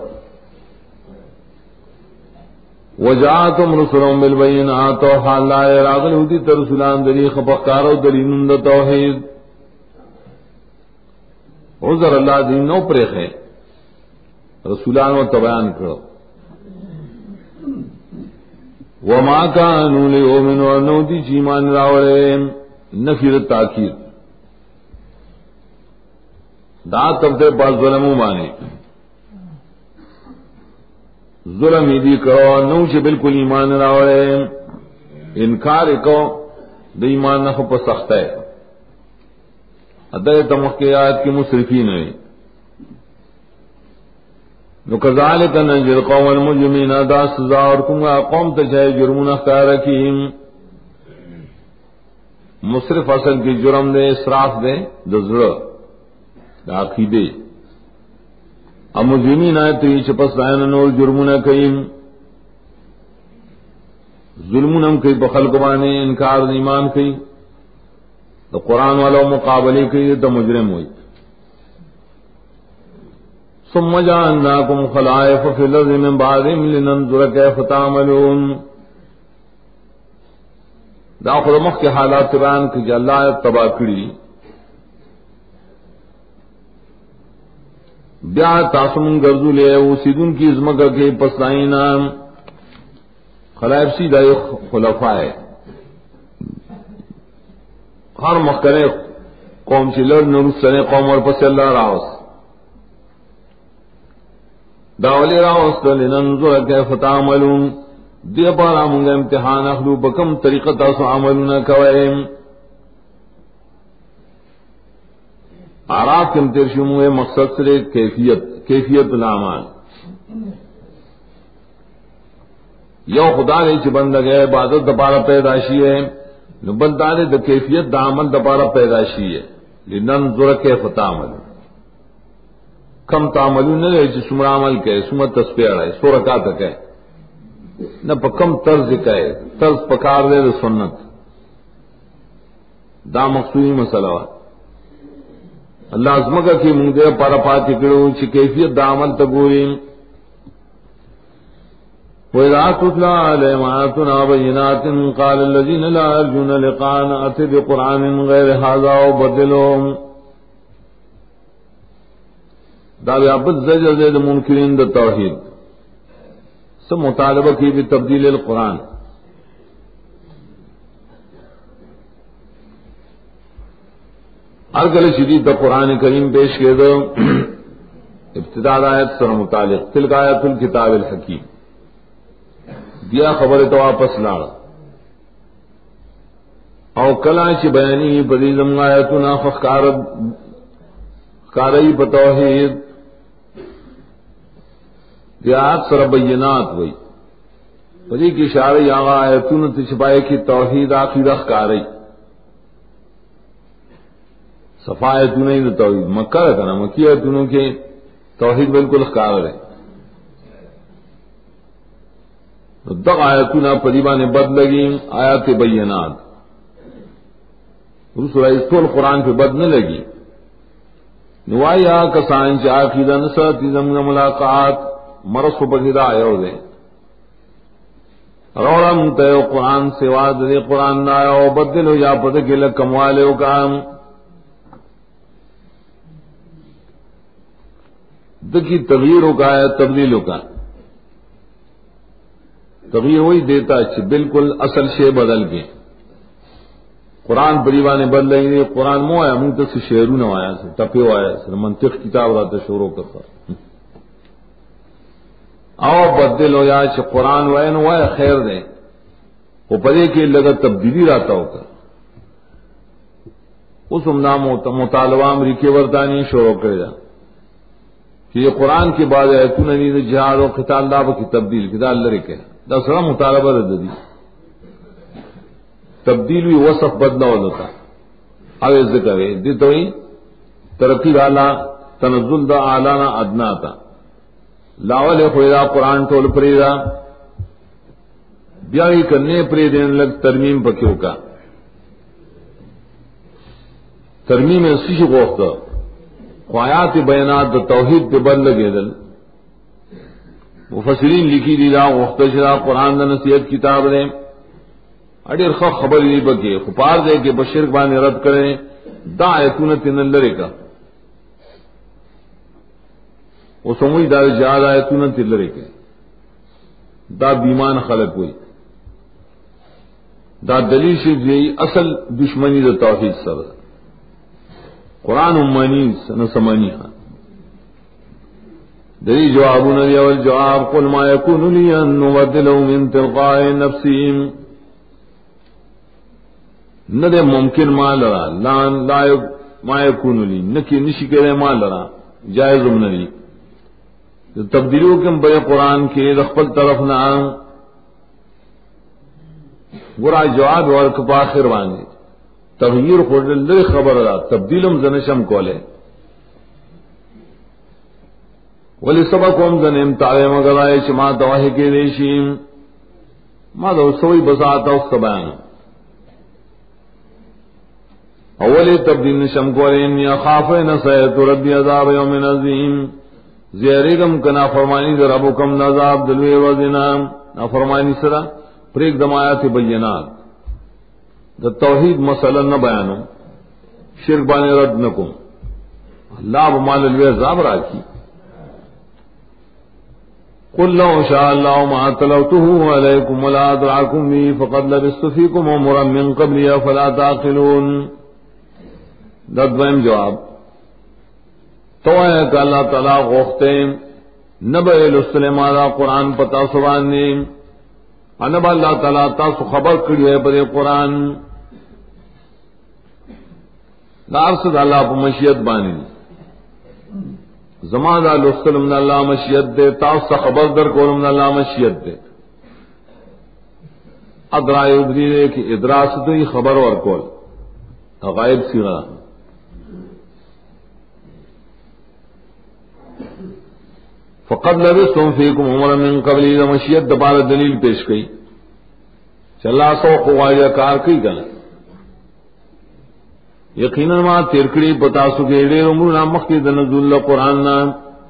وجاءتهم رسلهم بالبينات وحال لا راغل ہوتی ترسلان دلی خبقارو دلین دا توحید عذر اللہ دین نو پریخ ہے رسولان و تبیان کرو وما كانوا ليؤمنوا انه دي ایمان راولے نفیر تاکید دا تب دے بعض ظلموں مانے ظلم ہی دی کرو نو چھ بالکل ایمان راولے انکار کو دا ایمان نہ پر سخت ہے ادھر تمقیات کی مصرفین ہے نو کذالک نجزی القوم المجرمین دا سزا اور کنگا قوم تجھے جرمون اختار کیم مصرف اصل کی جرم دے اسراف دے دزر دا عقیدے اب مجرمین آئے تو یہ چپس دائن نور جرمون کیم ظلمون ہم کئی بخل کبانے انکار ایمان کئی تو قرآن والا مقابلے کئی تو مجرم ہوئی ثم جعلناكم خلائف في الارض من بعدهم لننظر كيف تعملون دا خود مخ کے حالات بیان کہ اللہ تباہ کری بیا تاسمن گرزو لے وہ سیدن کی ازمگا کے پسائینا خلائف سیدہ خلفاء ہر مخکرے قوم چلر نرسنے قوم اور پس اللہ راوس داولی راوست لننظر کیف تعملون دی پارا منگا امتحان اخلو بکم طریقہ تاسو عملون کوئیم آراف کم ترشموئے مقصد سرے کیفیت کیفیت العمال یو خدا نے چھ بندہ گئے عبادت دپارا پیداشی ہے نو بندہ نے دا کیفیت دا عمل دپارا پیداشی ہے لننظر کیف تعملون کم تعملون نہ چھ سمر عمل کہ سمت تسبیح ہے سو رکعت ہے نہ پا کم طرز کہے طرز پکار دے دے سنت دا مقصودی مسئلہ اللہ عظمکہ کی منگ دے پارا پاتی کرو چھ کیفیت دا عمل تگوئیم وَإِذَا تُتْلَى عَلَيْهِمْ آيَاتُنَا بَيِّنَاتٍ قَالَ الَّذِينَ لَا يَرْجُونَ لِقَاءَنَا ائْتِ بِقُرْآنٍ غَيْرِ هَذَا أَوْ بَدِّلْهُ دا بیابت زجر زید منکرین دا توحید سب مطالبہ کی بھی تبدیل القرآن ارگل شدید دا قرآن کریم پیش کے دو ابتداء آیت سر متعلق تلک آیت الکتاب الحکیم دیا خبر تو واپس لاڑ او کلانچ بیانی بدیزم آیتنا فخار کارئی بتوحید دیات سر بینات وئی پدی کی اشارہ یہاں آیتون تشبائے کی توحید عقیدہ کاری صفایتون ہی توحید مکہ رہتا نا مکی آیتونوں کے توحید بالکل کار رہے دق آیتون پدیبا نے بد لگی آیات بینات رسول اسطول قرآن پہ بد نہ لگی نوائی آ کسان چا عقیدہ نصرت زمن ملاقات مرس و بغیدہ آیا ہو دے روڑا منتہو قرآن سوا دے قرآن نہ آیا ہو بدل ہو یا پتہ کے لگ کموالے ہو کام دکی تغییر ہو کا ہے تبدیل ہو کا تغییر وہی دیتا اچھی بالکل اصل شے بدل کے قرآن بریوانے بدل لیں گے قرآن مو آیا منہ تک سے شعروں نہ آیا سے ٹپے آیا سے منطق کتاب رہتا شوروں کرتا آؤ بدل ہو جائے چھ قرآن وائن وائے خیر دیں وہ پدے کے لگا تبدیلی رہتا ہو کر اس امنام مطالبہ امریکی وردانی شروع کرے جا کہ یہ قرآن کے بعد ایتون نہیں جہاد و قتال دعوت کی تبدیل کتاب اللہ رکھے دسرا مطالبہ رد دی تبدیل بھی وصف بدلا ہوتا اب ذکر ہے دی تو ہی ترقی والا تنزل دا اعلانا ادنا تھا لاول خویرا قرآن ٹول پریدا بیاہی کرنے پری دینے لگ ترمیم پکیوں کا ترمیم سیش گوخت خواہات بیانات دا توحید پہ بد لگے دل مفسرین لکھی دی دا مختصرہ قرآن دا نصیحت کتاب دیں اڈیر خواہ خبر نہیں بکے خپار دے کہ بشرک بانے رد کریں دا آیتون تینن لرے کا وہ سمجھ دار جہاد آیتون تین لرے کے دا بیمان خلق ہوئی دا دلیل شیف یہی اصل دشمنی دا توحید سر قرآن امانی نسمانی ہاں دلی جواب نبی اول جواب قل ما یکون لی ان نبدلو من تلقاء نفسیم نہ دے ممکن ما لرا لان لا ما یکون لی نکی نشی کرے ما لرا جائز منلی تبدیلیوں کے بے قرآن کے رخبت طرف نہ برا جواب ورک پاخر وانے تغییر خود لے خبر را تبدیلم زنشم کولے ولی سبقوم زنیم تعالی مگر آئے چما تواہی کے ریشیم ما دو سوئی بساتا اس کا بیانا اولی تبدیل نشم کولے انی اخافین سیت ربی عذاب یوم عظیم زیرگم کنا فرمانی در ابوکم نذاب دلوی وزنام نا فرمانی سرا پریک دمایات بینات دا توحید مسئلہ نہ بیانو شرک بانے رد نکم اللہ بمال الوی عذاب راکی قل لو شاء اللہ ما تلوته علیکم ولا ادراکم بی فقد لبست فیکم عمرا من قبلی فلا تعقلون دا دویم جواب تو ہے کہ اللہ تعالیٰ غوختے نبع السلمانا قرآن پتا سباننے انبا اللہ تعالیٰ تاسو خبر کری ہے پر قرآن لارسد اللہ پا مشیت بانی زمان دا لسلم نا اللہ مشیت دے تاسو خبر در کولم نا اللہ مشیت دے ادرائی ادری دے کہ ادراس دوی خبر ورکول غائب سیغا فقد لبستم فیکم عمرا من قبلی دا مشیت دبار دلیل پیش کئی چلا سو خواجہ کار کئی کنا یقینا ما تیرکڑی پتاسو کے دیر عمرنا مخی دا نزول قرآن نا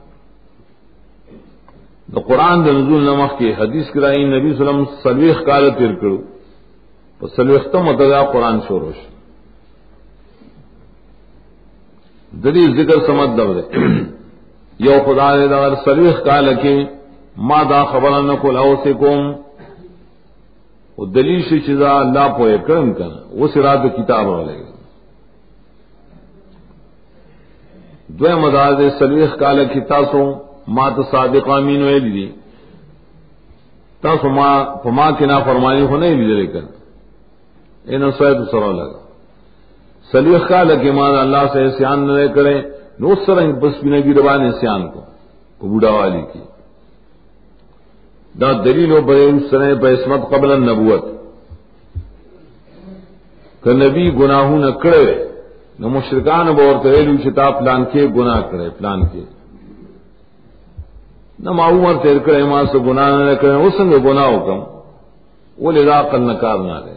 دا قرآن دا نزول نمخ کی حدیث کرائی نبی صلی اللہ علیہ وسلم سلویخ کالا تیرکڑو پس سلویختم متدا قرآن شوروش دلیل ذکر سمت دو دے یو خدا دے دا سلویخ کالا کی ما دا خبران کو لاؤ سے کوم وہ دلیل سے چیزا اللہ پوئے کرن کنا وہ سرات کتاب رو لے گا دوے مدار دے سلویخ کالا کی تاسو ما تا صادق آمین وے لی دی تاسو ما فما کی نا فرمانی ہو نہیں لی لیکن اینا سویت سرا لگا سلویخ کالا کی ما اللہ سے سیان نہ کرے نو سرنگ بس بھی نگی ربان سیان کو بوڑھا والی کی دا دلیل و برین سنے پہ عصمت قبل النبوت کہ نبی گناہوں نہ کرے نہ مشرکان بورتے ویلو چتا پلان کے گناہ کرے پلان کے نہ معمر تیر کرے ماں سے گناہ نہ کرے اس سنگ گناہ حکم وہ لذا قل نکار نہ رہے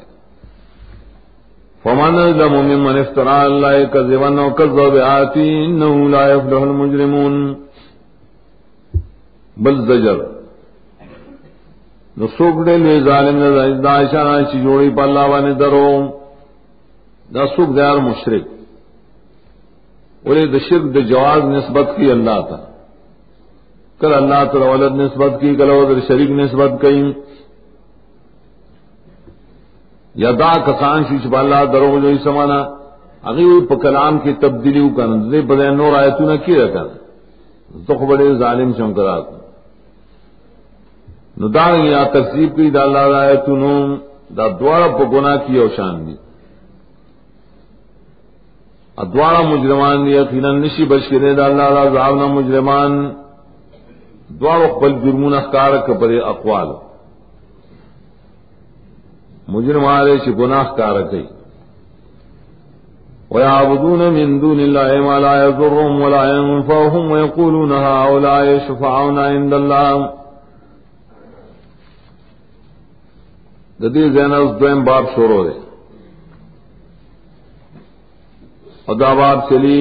فمن ظلم ممن افترى على الله كذبا وكذب بآياته انه لا يفلح المجرمون بل زجر نو سوک دے لے ظالم نے دا اشارہ چی جوڑی پا اللہ وانے درو دا سوک دیار مشرک ولی دا شرک دا جواز نسبت کی اللہ تا کل اللہ تعالی ولد نسبت کی کل ودر شریک نسبت کی یا دا کسان شیچ پا اللہ درو جو اس سمانا اگیو پا کلام کی تبدیلیو کرن دے بدے نور آیتو نہ کی رکھن تو بڑے ظالم چمکرات نو دا یا تکذیب کی دا اللہ آیتو نو دا دوارا پا گناہ کی اوشان دی ادوارا مجرمان دی یقینا نشی بشکرے دا اللہ را زعبنا مجرمان دوارا قبل جرمون اخکار کپر اقوال مجرم آرے چی گناہ کار کئی وَيَعْبُدُونَ مِن دُونِ اللَّهِ مَا لَا يَضُرُّهُمْ وَلَا يَنفَعُهُمْ وَيَقُولُونَ هَؤُلَاءِ شُفَعَاؤُنَا عِندَ اللَّهِ ددی زینس دویم باب شروع ہے ادا باب چلی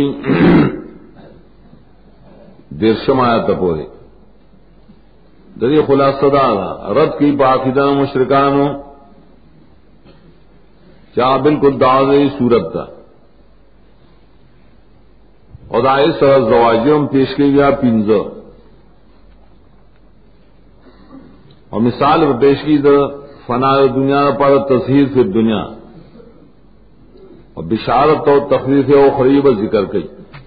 دیرشم آیت پورے ددی خلاصہ دا رد کی باقیدہ مشرکانوں چاہ بالکل دعوی صورت تھا اور دائے سر زواجم پیش کی گیا پینزو اور مثال پر پیش کی تو فنا دنیا پر تصحیر فی دنیا اور بشارت اور تخفیف و خریب ذکر کی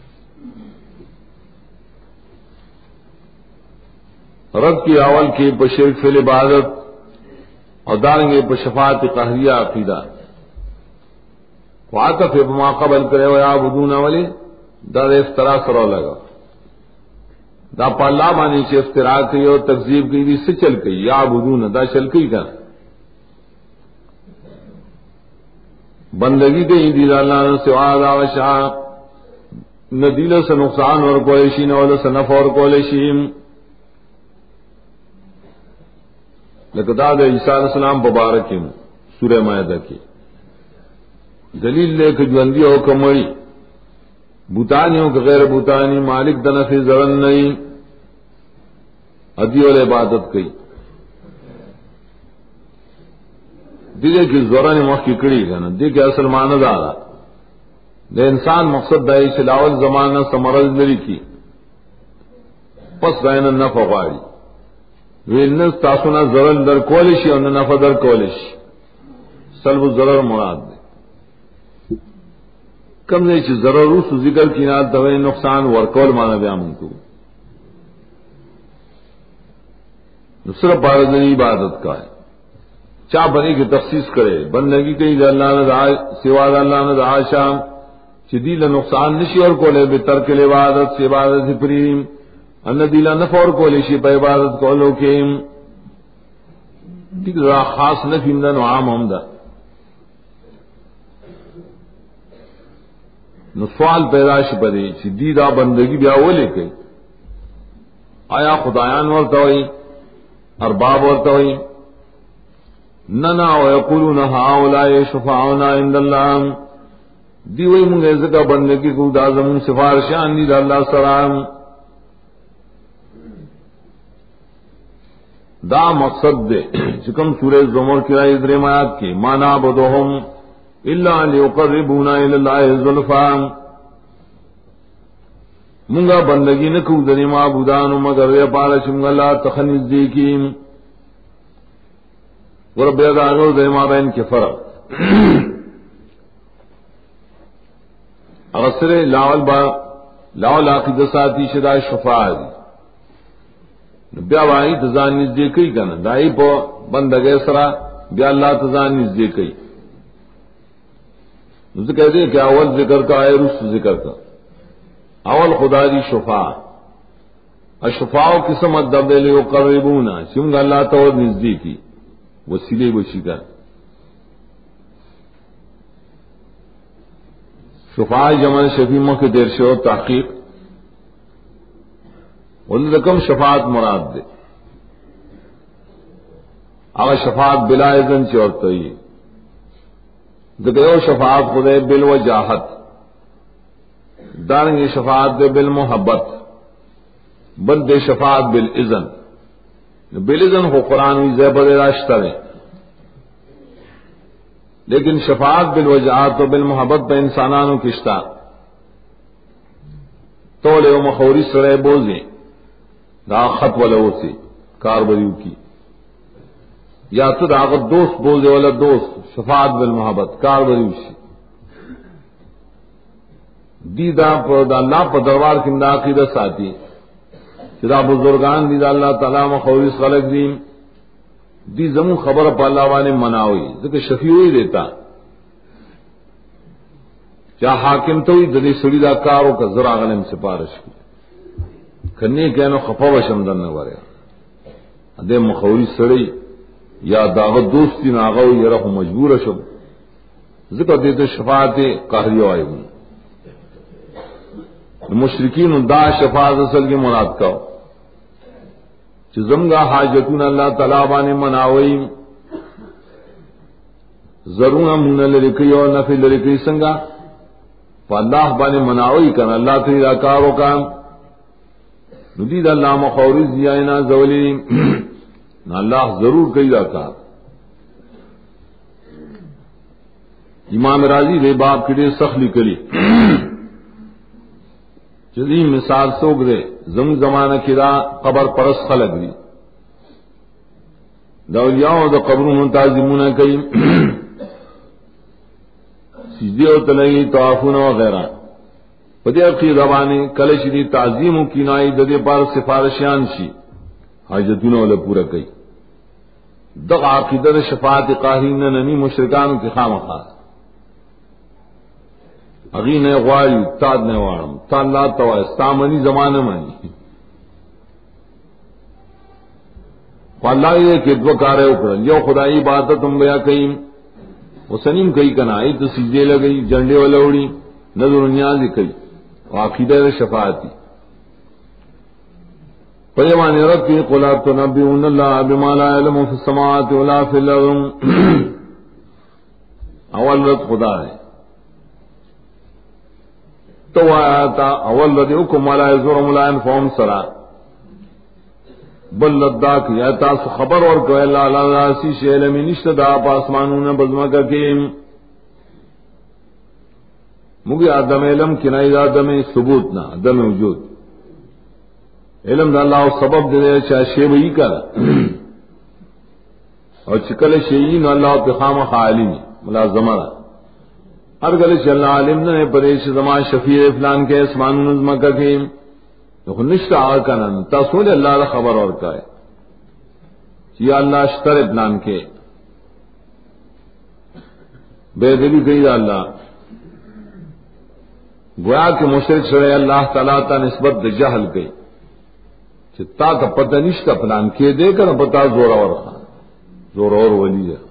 رد کی اول کی بشرک فی العبادت اور دارنگے پر شفاعت قہریہ عقیدہ واقف بما قبل کرے و یعبدون ولی در افترا سرو لگا دا پالا مانی چھ افترا کی اور تکذیب کی بھی سے چل گئی یعبدون دا چل گئی کا بندگی دے دی اللہ نے سوا دا وشا ندیل سے نقصان اور کولیشی نول سے نفع اور کولیشی لقد عیسیٰ علیہ السلام مبارک سورہ مائدہ کی دلیل لے کے جوندی ہو کمڑی بوتانیوں کے غیر بوتانی مالک دنفی زرن نہیں ادی اور عبادت کی دلے کی زورن مخ کی کڑی ہے نا دی کے اصل ماند آ رہا دے انسان مقصد دائی چلاول زمانہ سمرز لری کی پس رائن نفع غاری ویلنس تاسونا زرن در کولشی اور نفع در کولشی سلب ضرر مراد دے کم نے چیز ضرور اس ذکر کی نات دوے نقصان ورکول مانا بیام کو دوسرا پارزنی عبادت کا ہے چاہ بنی کی تخصیص کرے بندگی کئی اللہ نے سوا اللہ نے شام شدیل نقصان نشی اور کولے بے ترک عبادت سے عبادت پریم ان دیلا نفع اور کولے شی پہ عبادت کولو کیم ٹھیک را خاص نفی مدن و عام حمدہ نو سوال پیدا شي پدې چې دی دا بندگی بیا ولې کوي آیا خدایان ورته وي ارباب ورته وي نه نه او یقولون هؤلاء شفاعنا عند الله دی وی موږ ځکه بندگی کو دا زمون سفارشان دي د الله سلام دا مقصد دے چې کوم سورہ زمر کې راځي درې آیات کې معنا بدهم الا ليقربونا الى الله زلفا منگا بندگی نہ کو دنی معبودان مگر یہ پارا چنگ اللہ تخنیز دی کی ورب یادانو دے ما بین کے فرق اغسر لاول با لاول عقید ساتی شدہ شفاع دی بیا وائی تزان نزدی کئی کنا دائی پا بندگی سرا بیا اللہ تزان نزدی کئی اسے کہتے ہیں کہ اول ذکر کا ہے رس ذکر کا اول خدا دی شفاعت اشفاء قسم ادب دے لیو قربونا چنگ اللہ تو نزدیکی وسیلے بچی کا شفاء جمع شفیع کے دیر سے ہو تحقیق رقم شفاعت مراد دے اگر شفاعت بلا اذن چورتا ہی دگیو شفاعت خدے بالوجاہت دارنگی شفاعت دے بالمحبت بل دے شفاعت بالاذن بالاذن ہو قرآن وی زیبر راشتہ ہے لیکن شفاعت بالوجاہت و بالمحبت پہ انسانانو کشتا تولے و مخوری سرے بوزیں دا خط والا سے کاربریو کی یا تو داغت دوست بولے والا دوست شفاعت بالمحبت کاربریو سے دی دا دا اللہ پر دربار کی دا عقیدت ساتھی چدا بزرگان دی دا اللہ تعالی مخوری خلق دیم دی زمون خبر پا اللہ وانے مناوئی ذکر شفیعوئی دیتا چاہ حاکم توی دلی سڑی دا کارو کا ذرا غنم سپارش کی کرنے کہنو خفا وشم دن نواریا ادے مخوری سڑی یا داغت دوستی ناغو یا رخ مجبور شب ذکر دیتے شفاعت قہریو آئے گون مشرکین دا شفاعت اصل کی مراد کاؤ زمگا حاجتون اللہ تعالی بانے مناوئی ضرور من لرکی اور نفی لرکی سنگا فاللہ بانے مناوئی کن اللہ تری راکارو کان ندید اللہ مخورز دیائنا زولی نا اللہ ضرور کئی راکار امام راضی دے باب کے سخلی کلی جدی مثال سوگ دے زم زمانہ کدا قبر پرس خلق دی دولیاؤں دا قبرون تعظیمون کئی سجدے و تلگی توافون وغیرہ پدی اقی زبانی کلش دی تعظیم و کنائی ددے پار سفارشیان شی حاجتون والا پورا کئی دق عقیدت شفاعت قاہرین ننی مشرکان کی خام خاص اگی نے غواری تاد نے وارم تا اللہ تو استامنی زمانہ منی اللہ یہ کہ دو کارے اوپر یو خدائی عبادت تم گیا کہیں وہ سنیم کئی کنا ای تو سجدے لگئی جنڈے والا اڑی نظر نیازی کئی عقیدہ شفاعتی پیمان رب کی قل تنبئون اللہ بما لا علم فی السماوات ولا فی الارض اول رد خدا ہے تو آیاتا اول ردی حکم والا زور ملائن فوم سرا بل لدا کی آیتا خبر اور کو اللہ اللہ سی شیل میں نشت دا پاسمانون بزمکا کیم مگی آدم علم کنائی آدم ثبوت نا آدم وجود علم دا اللہ سبب دے چاہ شیبئی کر اور چکل شیئین اللہ پخام خالی ملازمہ ہر گلے چلنا عالم نے پریش زمان شفیع فلان کے اسمان نظم کا کہ نشت آ کا نن تاسول اللہ را خبر اور کا ہے یا اللہ اشتر پلان کے بے دلی کہی اللہ گویا کہ مشرک شرع اللہ تعالیٰ تا نسبت جہل گئی چتا کا پتہ نشت پلان کے دے کر پتا زور اور خان زور اور ولی ہے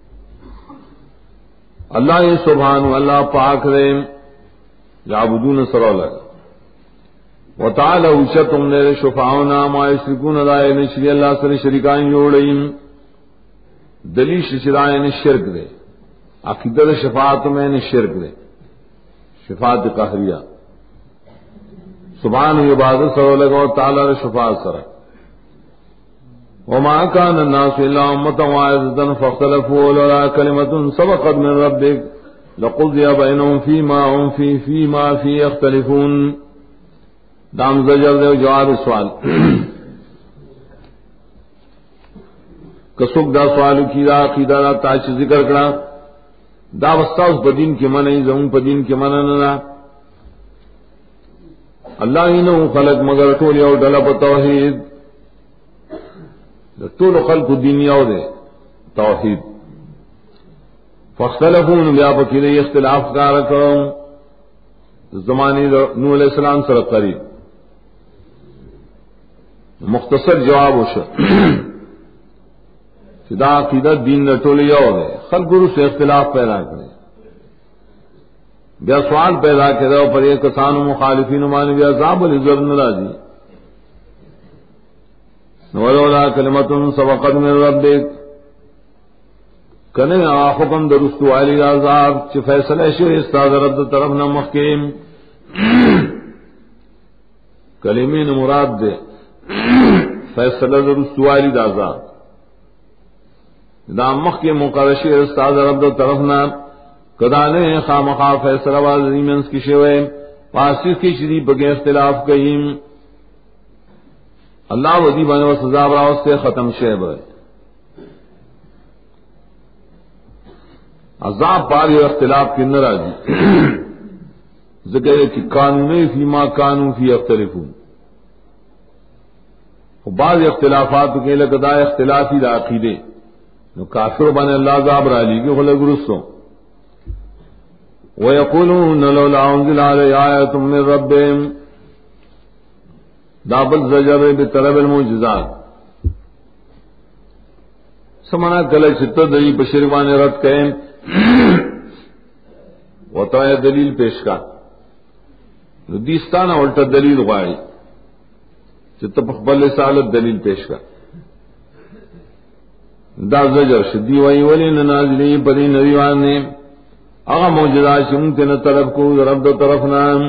اللہ سبحان اللہ پاک رے یعبدون سرولا وتعالى وشتم نے شفاعنا ما یشرکون دائے نشری اللہ سر شریکان جوڑیں دلیل شرائع نے شرک دے عقیدت شفاعت میں نے شرک دے شفاعت قہریہ سبحان عبادت سرولا اور تعالی شفاعت سر وما كان الناس الا امه واحده فاختلفوا ولولا كلمه سبقت من ربك لقضي بينهم فيما هم فيه فيما فيه يختلفون دام زجر دے جواب سوال کسوک دا سوال کی دا عقیدہ دا تاچ ذکر کرا دا وستاس بدین کے منع زمون بدین کے منع نہ اللہ ہی نے خلق مگر ٹول یو ڈلا توحید طول خلق دنیا دے توحید فاختلفون بیا بکی اختلاف کارکم زمانی نوح علیہ السلام سر قریب مختصر جواب وشو دا عقیدت دین نٹول یو دے خلق گرو سے اختلاف پیدا کرے بیا سوال پیدا کرے اور پر ایک کسان مخالفین مانے بیا عذاب العزر نراضی ولولا کلمۃ سبقت من ربک کنے حکم درست والی عذاب چ فیصلہ شو استاد رب طرف نہ محکم کلمین مراد دے فیصلہ درست والی عذاب دا مخ کے مقرشی استاد رب طرف نہ کدانے خامخا فیصلہ والی منس کی شوے پاسی کی شری بگے اختلاف کئیم اللہ ودی بنے و سزا براو سے ختم شیب عذاب پاری اختلاف کی نراضی ذکر کہ قانونی فیما قانون فی اختلافون بعض اختلافات کے لقدا اختلافی دا عقیدے نو کافر بنے اللہ عذاب را لی کے خلق رسوں وَيَقُولُونَ لَوْلَا أُنزِلَ عَلَيْهِ آيَةٌ مِّن رَّبِّهِمْ دابل زجر بطلب المعجزات سمانا کل چھتا دلیل بشروان رد کہیں وطای دلیل پیش کا دیستانا الٹا دلیل غائی چھتا پخبل سالت دلیل پیش کا دا زجر شدی وئی ولی نازلی پدی نبیوان نے اغا معجزات شمتن طرف کو رب دو طرف نام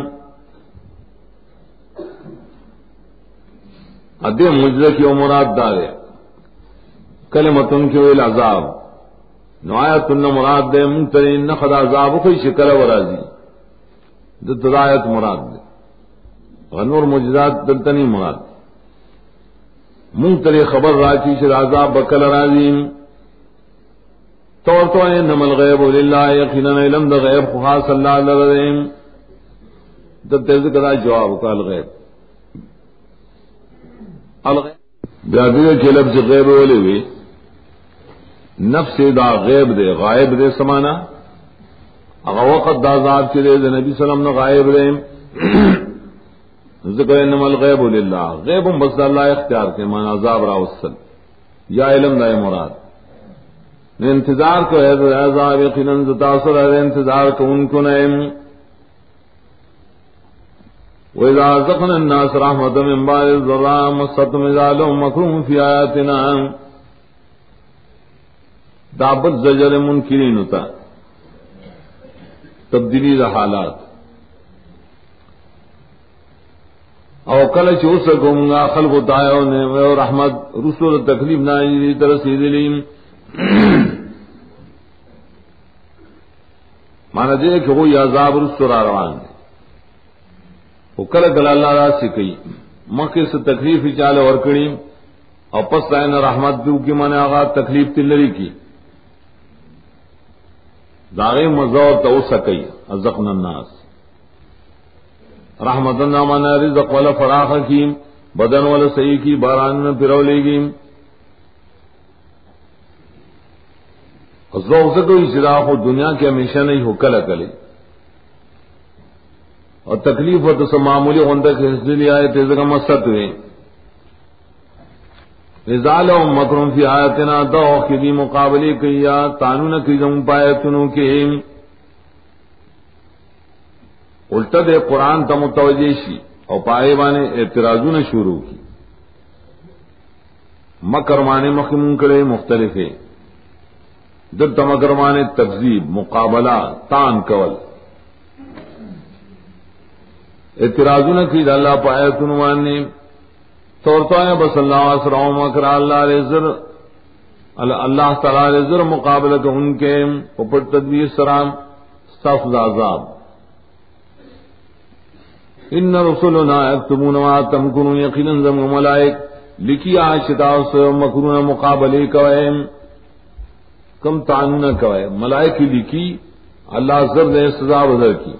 ادے مجزہ کی مراد دار ہے کلمتن کی ویل عذاب نوایتن مراد دے منترین نخد عذاب کوئی شکل ورازی دت آیت مراد دے غنور مجزات دلتنی مراد منتری خبر راکی شر عذاب بکل رازیم طور تو انما الغیب للہ یقینا علم دا غیب خاص اللہ لرزیم دت ذکر جواب کا الغیب الغیب کے لفظ غیب والے ہوئے نفس دا غیب دے غائب دے سمانا اگر وقت دا ذات کے دے نبی صلی اللہ علیہ وسلم نے غائب دے ذکر انما الغیب للہ غیب بس اللہ اختیار کے مانا عذاب را وصل یا علم دا مراد انتظار کو ہے عذاب یقیناً تاثر ہے انتظار کو ان کو نعم وَإِذَا أَذَقْنَا النَّاسَ رَحْمَةً مِّن بَعْدِ ضَرَّاءٍ مَّسَّتْهُمْ إِذَا لَهُم مَّكْرٌ فِي آيَاتِنَا دابت زجر منکرین ہوتا تبدیلی حالات او کل چو سکوں گا خلق تایو نے و رحمت رسول تکلیف ناجی ترسی دلیم مانا دے کہ وہ عذاب رسول روان ہے وہ کل کل اللہ را سکی مکہ سے تکلیف چال اور کڑی اور پس آئین رحمت جو کی مانے آغا تکلیف تلری کی داغی مزور تو سکی ازقنا الناس رحمت اللہ مانا رزق والا فراخ کی بدن والا صحیح کی باران میں پھرو لے گی ذوق سے کوئی چراغ ہو دنیا کے ہمیشہ نہیں ہو کل کلے اور تکلیف ہو تو سب معمولی ہوندہ کے حصے لے آئے تیزے کا مست ہوئے رضال و مکرم فی آیتنا دو کی دی مقابلی کیا تانون کی جم پایتنوں کے الٹا دے قرآن تا متوجہ شی اور پائے بانے اعتراضوں نے شروع کی مکر مانے مخمون کرے مختلف ہیں در تمکر مانے تکذیب مقابلہ تان کول اعتراضوں نے کی اللہ پایتنوں ماننے توڑتا ہے بس اللہ اسرع مکر اللہ رزر اللہ تعالی رزر مقابلہ تو ان کے اوپر تدبیر سلام سخت عذاب ان رسولنا یکتبون ما تمکرون یقینا ذم ملائک لکھی عاشتا سے مکرون مقابلے کوئے کم تعین کوئے ملائک لکھی اللہ زر نے سزا بدر کی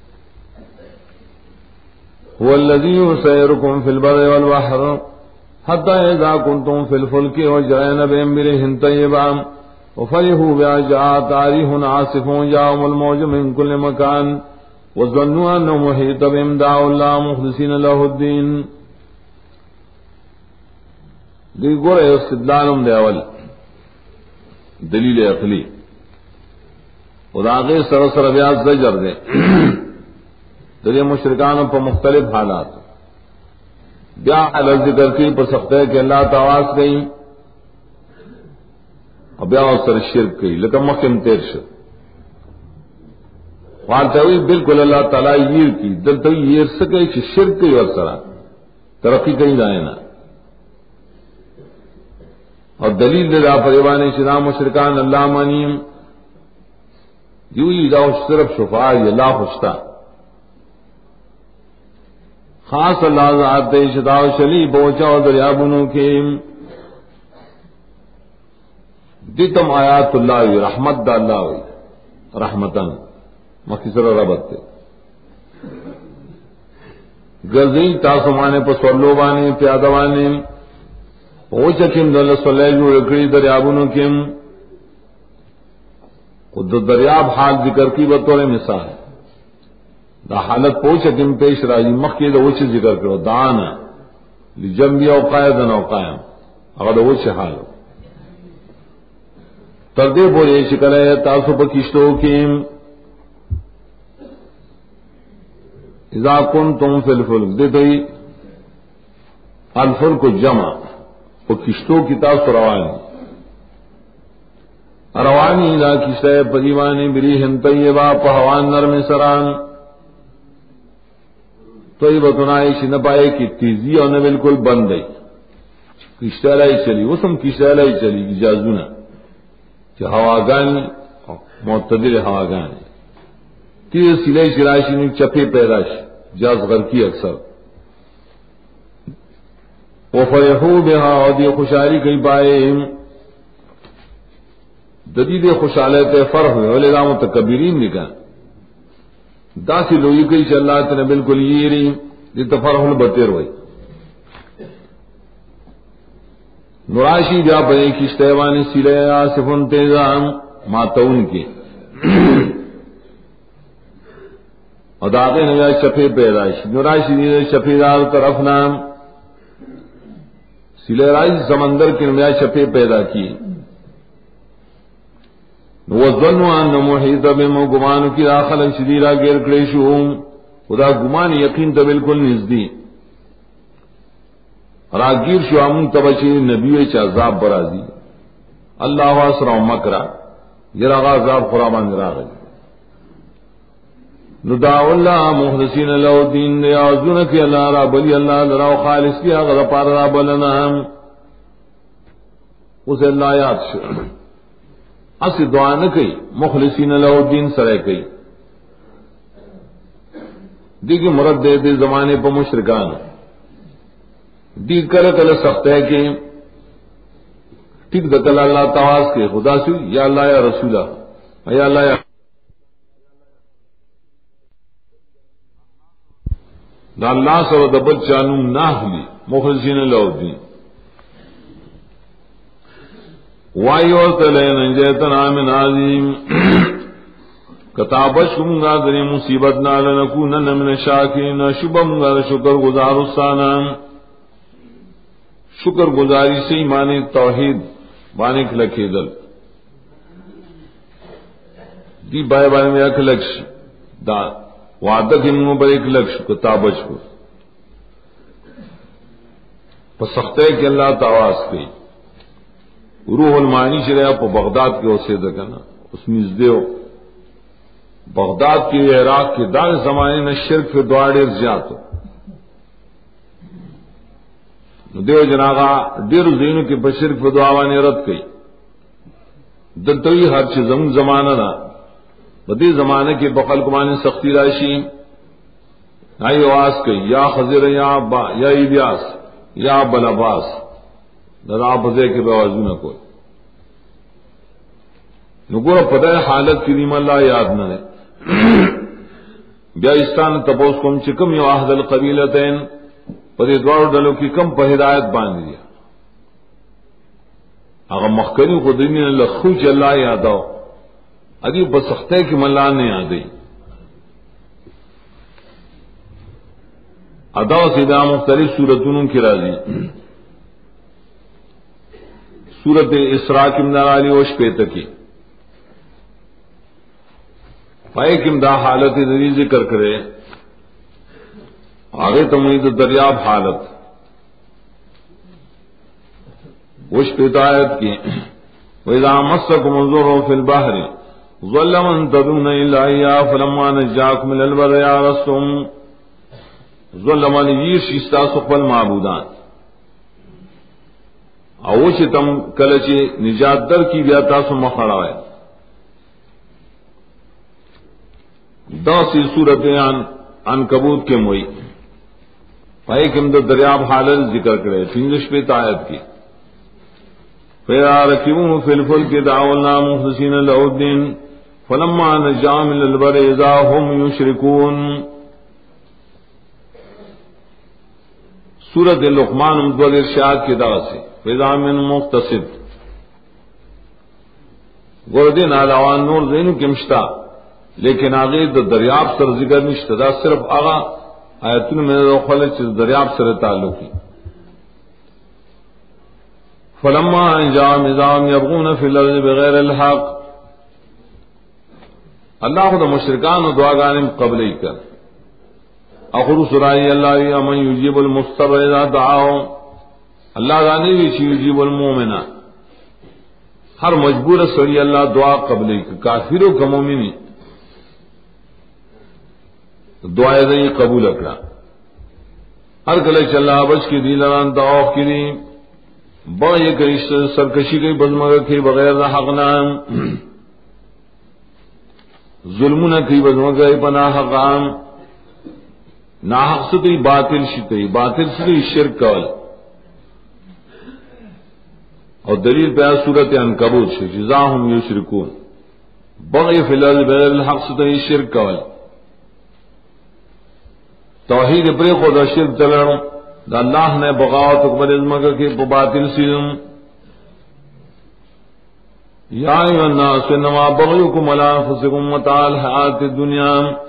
هو الذي يسيركم في البر والبحر حتى إذا كنتم في الفلك وجرين بأمره طيبا وفرحوا بها جاءت ريح عاصف جاءهم الموج من كل مكان وظنوا أنه محيط بهم دعوا الله مخلصين له الدين دی گورے استدلالم دے اول دلیل عقلی خداغے سر سر بیاض زجر دے دلی مشرکان پر مختلف حالات بیا حالت ذکر کی پر سخت ہے کہ اللہ تعالی گئی اور بیا سر شرک کی لیکن مکم تیر شرک فالتوی بالکل اللہ تعالی یہ کی دل تو یہ سکے کہ شرک کی اور سرا ترقی کہیں جائے نا اور دلیل دے دا پریوانے شنا مشرکان اللہ مانیم یوں ہی جاؤ صرف شفاء اللہ خوشتا خاص اللہ ذات دے شدا شلی پہنچا اور دریابنوں کے دیتم آیات اللہ ہوئی رحمت دا اللہ ہوئی رحمتن مختصر ربط تے گرزی تاسمانے پر سولوبانے پیادوانے پہنچا کم دل سلیل رکڑی دریابنوں کم خود دریاب حال ذکر کی بطور مثال دا حالت پوچھ کم پیش راجی مخی دا وچ ذکر کرو دانا لجنبی او قائدن او قائم اگر دا وچ حال تردے بولے شکر ہے تاسو پا کشتو کم اذا کنتم فی الفلک دے توی الفلک جمع پا کشتو کی تاسو روانی روانی دا کشتہ پریوانی بریہن طیبہ پہوان نرم سران طیبتن عائشی نہ پائے کی تیزی اور نہ بالکل بند گئی کشتہ لائی چلی وہ سم کشتہ لائی چلی اجازونا کہ ہواگانی معتدل ہواگانی تیز سلائی شرائشی نے چپے پیداش جاز غر کی اکثر وفرحو بہا اور دی خوشحالی کئی پائے جدید خوشحالیت فرح ہوئے ولی دا متکبرین نکا داسی لوئی کئی چل اللہ تنے بالکل یہ رہی جتا فرح البتر ہوئی نراشی جا پنے کشتیوانی سیلے آصفن تیزام ماتون کی اور داغے نیا شفی پیداش نراشی دیدے شفی دار طرف نام سیلے راج سمندر کی نیا شفی پیدا کی وظنوا ان محیط بهم گمان کی داخل شدیرا غیر کلیشوم خدا گمان یقین تو بالکل نزدی راگیر شو امن تبشی نبی چ عذاب برازی اللہ اسرا مکرا جرا عذاب قربان راغ ندع اللہ مخلصین له دین یعذون کی اللہ رب اللہ لرا خالص کی غیر پار رب لنا اسے اللہ یاد شو اسی دعا نہ کئی مخلصین له دین سرے کئی دیکھ مرد دے دے زمانے پر مشرکان دی کل کل سخت ہے کہ ٹھیک دکل اللہ تواز کے خدا سے یا اللہ یا رسولہ یا اللہ یا دا اللہ سر دبت چانو ناہلی مخلصین له دین وایو تلین انجیتنا من عظیم کتابش کمگا دنی مصیبت نالنکونن من شاکرین شبمگا شکر گزار استانا شکر گزاری سے معنی توحید بانک لکھی دل دی بائے بائے میں اک لکش دا وعدک امنو پر ایک لکش کتابش کو پس سختے کہ اللہ تواز کی روح المانی شریا پا بغداد کے اسے دکنا اس مزدے ہو بغداد کے عراق کے دار زمانے میں شرک کے دوارے زیاد ہو دیو جناغا دیر زینو کے بشرک و دعوانی رد کئی دلتوی ہر چیز زمانہ نا بدی زمانے کے بقل کمانے سختی راشی آئی آواز کئی یا خضر یا با یا ایلیاس یا بلاباس ندا بزے کے بوازو نہ کوئی نگورا پتہ حالت کی نیم اللہ یاد نہ رہے بیاستان تپوس کم چکم یو احد القبیلتین پدی دوار ڈلو کی کم پہ ہدایت باندھ دیا اگر مخکنی خودنی نے لخو چ اللہ یاد آؤ ادی بسختے کی ملا نے یاد ادا سیدھا مختلف صورتوں کی راضی سورت اسراء کی امدار علی وش پیتا کی پائے کی امدار حالت ذری ذکر کرے آگے تمہیں دریاب حالت وش پیتا آیت کی وَإِذَا مَسَّكُمُ الضُّرُّ فِي الْبَحْرِ ضَلَّ مَن تَدْعُونَ إِلَّا إِيَّاهُ فَلَمَّا نَجَّاكُمْ إِلَى الْبَرِّ أَعْرَضْتُمْ ضَلَّ مَن يِرْشِ اسْتَاسُ خپل معبودان او چې تم کله چې نجات در کی بیا تاسو مخړاوي دا سی صورت ان عنکبوت کے موئی پائے کہ اندر دریاب حالت ذکر کرے پنجش پہ آیت کی فَإِذَا رَكِبُوا فِي الْفُلْكِ دَعَوُا اللَّهَ مُخْلِصِينَ لَهُ الدِّينَ فَلَمَّا نَجَّاهُمْ إِلَى الْبَرِّ إِذَا هُمْ يُشْرِكُونَ سورۃ لقمان مدول ارشاد کی دعا سے فَإِذَا مِن مُقْتَصِدٍ گردین علاوان نور زینو کمشتا لیکن آگے دریاب سر ذکر نشتا دا صرف آغا آیتون میں خلق چیز دریاب سر تعلقی فلما انجام نظام یبغون فی الارض بغیر الحق اللہ خود مشرکان و دعاگانم قبلی کر اخر سرائی اللہ من یجیب المضطر اذا دعاہم اللہ دانی بھی چی یجیب المومنہ ہر مجبور سری اللہ دعا قبلی کر کافروں کا مومنی دعائے دیں قبول اکڑا ہر کلے چلا بچ کی دی لران دعوف کی دی بڑا یہ کئی سرکشی کئی بزمگا کی بغیر نہ حق نام ظلم نہ کی بزمگا پناہ حقام نہ حق سے کئی باطل شکئی باطل سے کئی شرک کول اور دلیل پہ صورت عنکبوت سے جزاہم یشرکون بغی فی الارض بغیر الحق سے کئی شرک کول توحید پر خود شرک چلن دا اللہ نے بغاوت اکبر ازمکہ کی باطل سیزم یا ایوہ الناس انما بغیکم علی انفسکم متاع الحیات الدنیا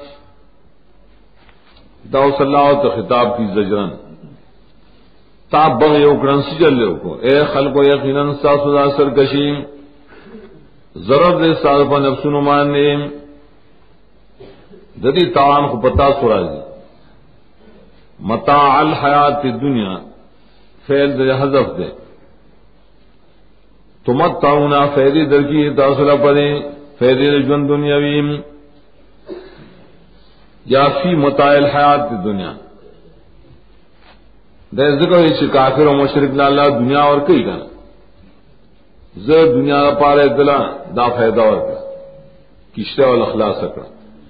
دعو صلی اللہ علیہ خطاب کی زجرن تاب بغی اکرن سجل لے کو اے خلق و یقیناً ساسودا سرکشی ضرر دے صادفہ نفس نمان نے ددی تاوان کو پتا سورا دی متاع الحیات الدنیا فعل دے حذف دے تمتعونا فیدی درکی تاصلہ پڑے فیدی رجون دنیاویم یا فی متاع الحیات الدنیا دے ذکر ہے چھ کافر و مشرک اللہ دنیا اور کئی گا زر دنیا پارے دلا دا فیدہ اور کشتہ والاخلاص اکڑا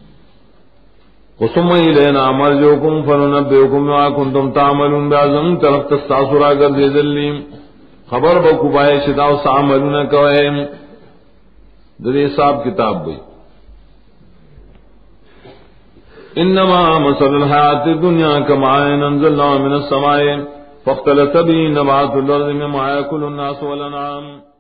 قسم الینا مرجوکم فننبئکم بما کنتم تعملون بعضم طرف تستاثرا کر دے دلی خبر بکو پائے شداو سعملون کوئے دے صاحب کتاب بھئی انما مثل الحیات الدنیا کمائن انزلنا من السماء فاختلط به نبات الارض مما یاکل الناس والانعام